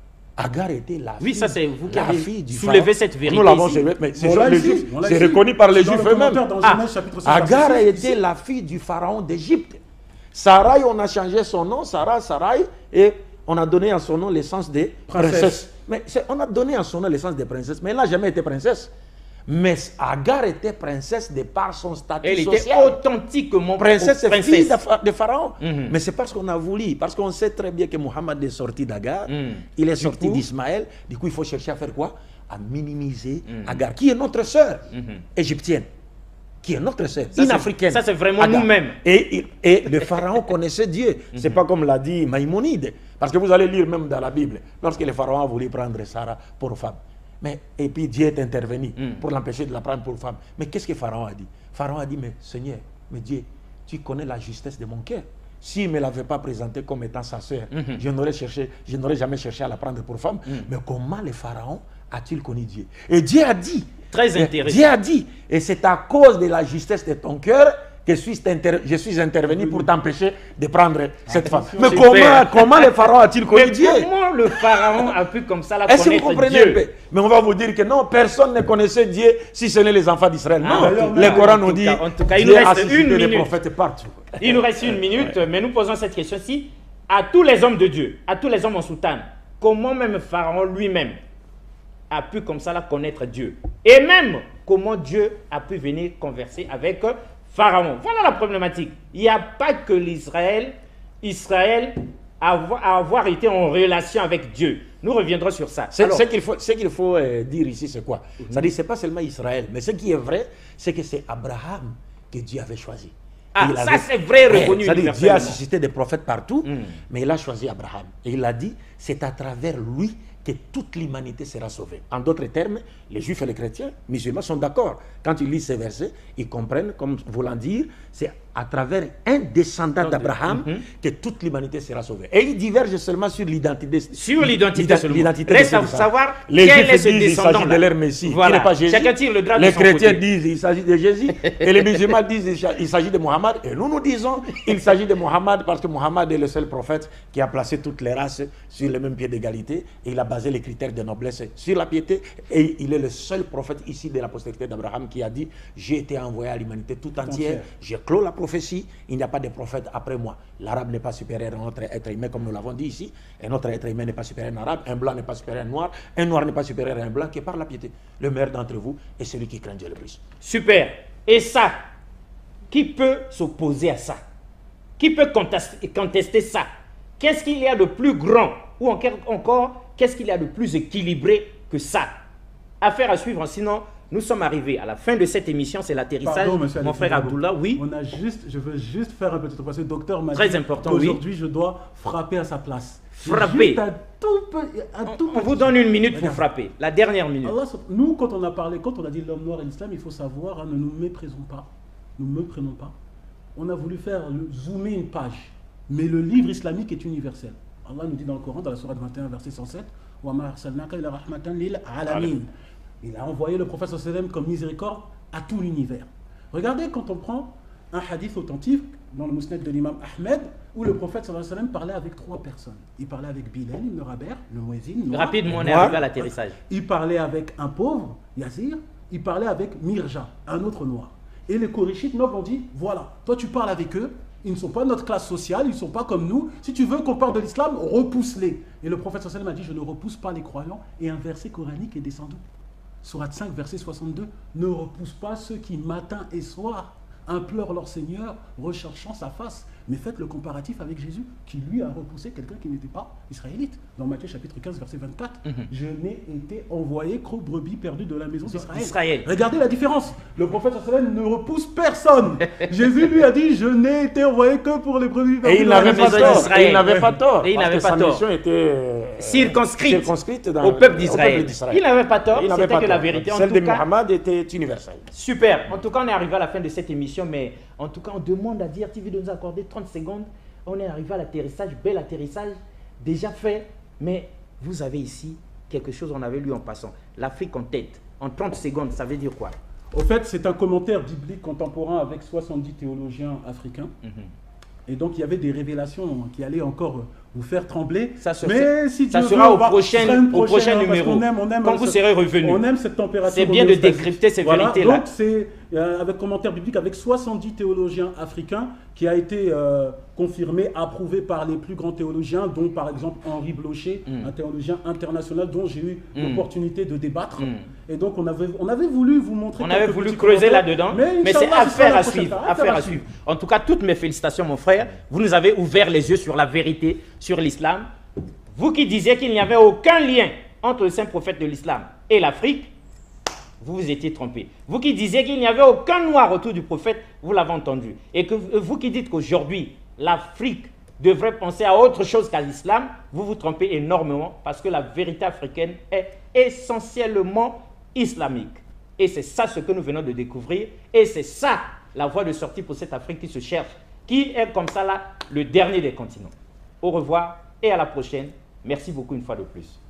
Agar était la fille, oui, ça c'est vous qui la avez fille du soulevé pharaon. cette vérité. Nous l'avons ici. mais c'est Bon, reconnu par les juifs eux-mêmes. Ah, Agar était la fille du pharaon d'Égypte. Sarai, on a changé son nom, Sarah, Sarai, et on a donné à son nom l'essence des princesses. princesses. Mais on a donné à son nom l'essence des princesses, mais elle n'a jamais été princesse. Mais Agar était princesse de par son statut elle social. Elle était authentiquement princesse. princesse. Fille de, de Pharaon. Mm-hmm. Mais c'est parce qu'on a voulu, parce qu'on sait très bien que Mohammed est sorti d'Agar, mm. il est du sorti d'Ismaël. Du coup, il faut chercher à faire quoi? À minimiser mm-hmm. Agar, qui est notre sœur mm-hmm. égyptienne, qui est notre sœur, une africaine. Ça, c'est vraiment nous-mêmes. Et, et, et le Pharaon connaissait Dieu. Mm-hmm. C'est pas comme l'a dit Maïmonide. Parce que vous allez lire même dans la Bible, lorsque le Pharaon a voulu prendre Sarah pour femme. Mais, et puis Dieu est intervenu mm. pour l'empêcher de la prendre pour femme. Mais qu'est-ce que Pharaon a dit? Pharaon a dit, mais Seigneur, mais Dieu, tu connais la justesse de mon cœur. S'il ne me l'avait pas présentée comme étant sa sœur, mm-hmm. je n'aurais cherché, je n'aurais jamais cherché à la prendre pour femme. Mm. Mais comment le Pharaon a-t-il connu Dieu? Et Dieu a dit, très intéressant. Dieu a dit, et c'est à cause de la justesse de ton cœur que je suis, inter je suis intervenu pour t'empêcher de prendre cette femme. Mais comment, comment le Pharaon a-t-il connu Dieu? Comment le Pharaon a pu comme ça la connaître? Est-ce que vous comprenez un peu? Mais on va vous dire que non, personne ne connaissait Dieu si ce n'est les enfants d'Israël. Non, ah, non, le Coran nous dit cas, en tout cas, il nous reste une minute. Prophètes partout. Il nous reste une minute, ouais. Mais nous posons cette question-ci à tous les hommes de Dieu, à tous les hommes en soutane. Comment même Pharaon lui-même a pu comme ça la connaître Dieu? Et même comment Dieu a pu venir converser avec Pharaon. Voilà la problématique. Il n'y a pas que l'Israël, Israël a avoir, a avoir été en relation avec Dieu. Nous reviendrons sur ça. Ce qu'il faut, qu'il faut euh, dire ici, c'est quoi? Mm-hmm. C'est-à-dire, ce n'est pas seulement Israël, mais ce qui est vrai, c'est que c'est Abraham que Dieu avait choisi. Ah, ça c'est vrai, reconnu. C'est-à-dire, Dieu a suscité des prophètes partout, mm. mais il a choisi Abraham. Et il a dit, c'est à travers lui que toute l'humanité sera sauvée. En d'autres termes, les juifs et les chrétiens, musulmans sont d'accord. Quand ils lisent ces versets, ils comprennent, comme voulant dire, c'est à travers un descendant d'Abraham mm-hmm. que toute l'humanité sera sauvée. Et ils divergent seulement sur l'identité. Sur l'identité seulement. Reste à savoir les quel juifs est ce disent descendant. Il s'agit de leur Messie, voilà. qui n'est pas Jésus. Chacun tire le drap les de son chrétiens côté. disent il s'agit de Jésus. Et les musulmans disent il s'agit de Mohammed. Et nous, nous disons il s'agit de Mohammed parce que Mohammed est le seul prophète qui a placé toutes les races sur le même pied d'égalité. Et il a basé les critères de noblesse sur la piété. Et il est le seul prophète ici de la postérité d'Abraham qui a dit j'ai été envoyé à l'humanité tout entière. J'ai clos la prophétie. Il n'y a pas de prophète après moi. L'arabe n'est pas supérieur à notre être humain, comme nous l'avons dit ici. Et notre être humain n'est pas supérieur à un arabe. Un blanc n'est pas supérieur à un noir. Un noir n'est pas supérieur à un blanc qui est par la piété. Le meilleur d'entre vous est celui qui craint Dieu le plus. Super. Et ça, qui peut s'opposer à ça? Qui peut contester, contester ça? Qu'est-ce qu'il y a de plus grand? Ou encore, qu'est-ce qu'il y a de plus équilibré que ça? Affaire à suivre, sinon... Nous sommes arrivés à la fin de cette émission, c'est l'atterrissage. Mon frère Abdullah, oui. On a juste, je veux juste faire un petit truc parce que le docteur m'a dit très important. Aujourd'hui, oui. je dois frapper à sa place. Frapper. Un tout peu, un tout on, on vous donne une minute pour frapper, la dernière minute. Allah, nous, quand on a parlé, quand on a dit l'homme noir et l'islam, il faut savoir, hein, ne nous méprisons pas, ne nous méprenons pas. On a voulu faire le, zoomer une page, mais le livre islamique est universel. Allah nous dit dans le Coran, dans la sourate vingt et un, verset cent sept, wa ma arsalnaka illa rahmatan lil alamin. Il a envoyé le prophète sallallahu alayhi wa sallam comme miséricorde à tout l'univers. Regardez quand on prend un hadith authentique dans le Mousnad de l'imam Ahmed où le prophète sallallahu alayhi wa sallam parlait avec trois personnes. Il parlait avec Bilal ibn Rabah, le muezzin. Rapidement, on est arrivé à l'atterrissage. Il parlait avec un pauvre, Yazir. Il parlait avec Mirja, un autre noir. Et les Korishites nobles ont dit, voilà, toi tu parles avec eux, ils ne sont pas de notre classe sociale, ils ne sont pas comme nous. Si tu veux qu'on parle de l'islam, repousse-les. Et le prophète sallallahu alayhi wa sallam a dit, je ne repousse pas les croyants. Et un verset coranique est descendu. Sourate cinq, verset soixante-deux, ne repousse pas ceux qui matin et soir implorent leur Seigneur, recherchant sa face. Mais faites le comparatif avec Jésus, qui lui a repoussé quelqu'un qui n'était pas israélite. Dans Matthieu chapitre quinze, verset vingt-quatre, mm-hmm. je n'ai été envoyé qu'aux brebis perdues de la maison d'Israël. Regardez la différence. Le prophète sallam ne repousse personne. Jésus lui a dit, je n'ai été envoyé que pour les brebis perdues de la maison d'Israël. Et il n'avait pas tort. Et il n'avait pas tort. Sa mission était circonscrite, circonscrite dans, au peuple d'Israël. Il n'avait pas tort. C'était que tort. la vérité. Celle en de tout cas, Muhammad était universelle. Super. En tout cas, on est arrivé à la fin de cette émission, mais en tout cas, on demande à D R T V de nous accorder trente secondes. On est arrivé à l'atterrissage, bel atterrissage, déjà fait, mais vous avez ici quelque chose, on avait lu en passant. L'Afrique en tête, en trente secondes, ça veut dire quoi? Au fait, c'est un commentaire biblique contemporain avec soixante-dix théologiens africains. Mm-hmm. Et donc, il y avait des révélations qui allaient encore vous faire trembler. Ça, se mais si ça Dieu sera veut, au prochain, prochaine, au prochain numéro. On aime, on aime Quand vous ce, serez revenu. On aime cette température. C'est bien de décrypter ces voilà, vérités-là. Donc, c'est euh, avec commentaire biblique avec soixante-dix théologiens africains qui a été euh, confirmé, approuvé par les plus grands théologiens, dont par exemple Henri Blocher, mm. un théologien international dont j'ai eu mm. l'opportunité de débattre. Mm. Et donc, on avait, on avait voulu vous montrer. On avait voulu creuser là-dedans, mais, mais c'est affaire à suivre. Affaire à suivre. En tout cas, toutes mes félicitations, mon frère. Vous nous avez ouvert les yeux sur la vérité, sur l'islam. Vous qui disiez qu'il n'y avait aucun lien entre le saint prophète de l'islam et l'Afrique, vous vous étiez trompé. Vous qui disiez qu'il n'y avait aucun noir autour du prophète, vous l'avez entendu. Et que vous qui dites qu'aujourd'hui, l'Afrique devrait penser à autre chose qu'à l'islam, vous vous trompez énormément parce que la vérité africaine est essentiellement islamique. Et c'est ça ce que nous venons de découvrir. Et c'est ça la voie de sortie pour cette Afrique qui se cherche, qui est comme ça là le dernier des continents. Au revoir et à la prochaine. Merci beaucoup une fois de plus.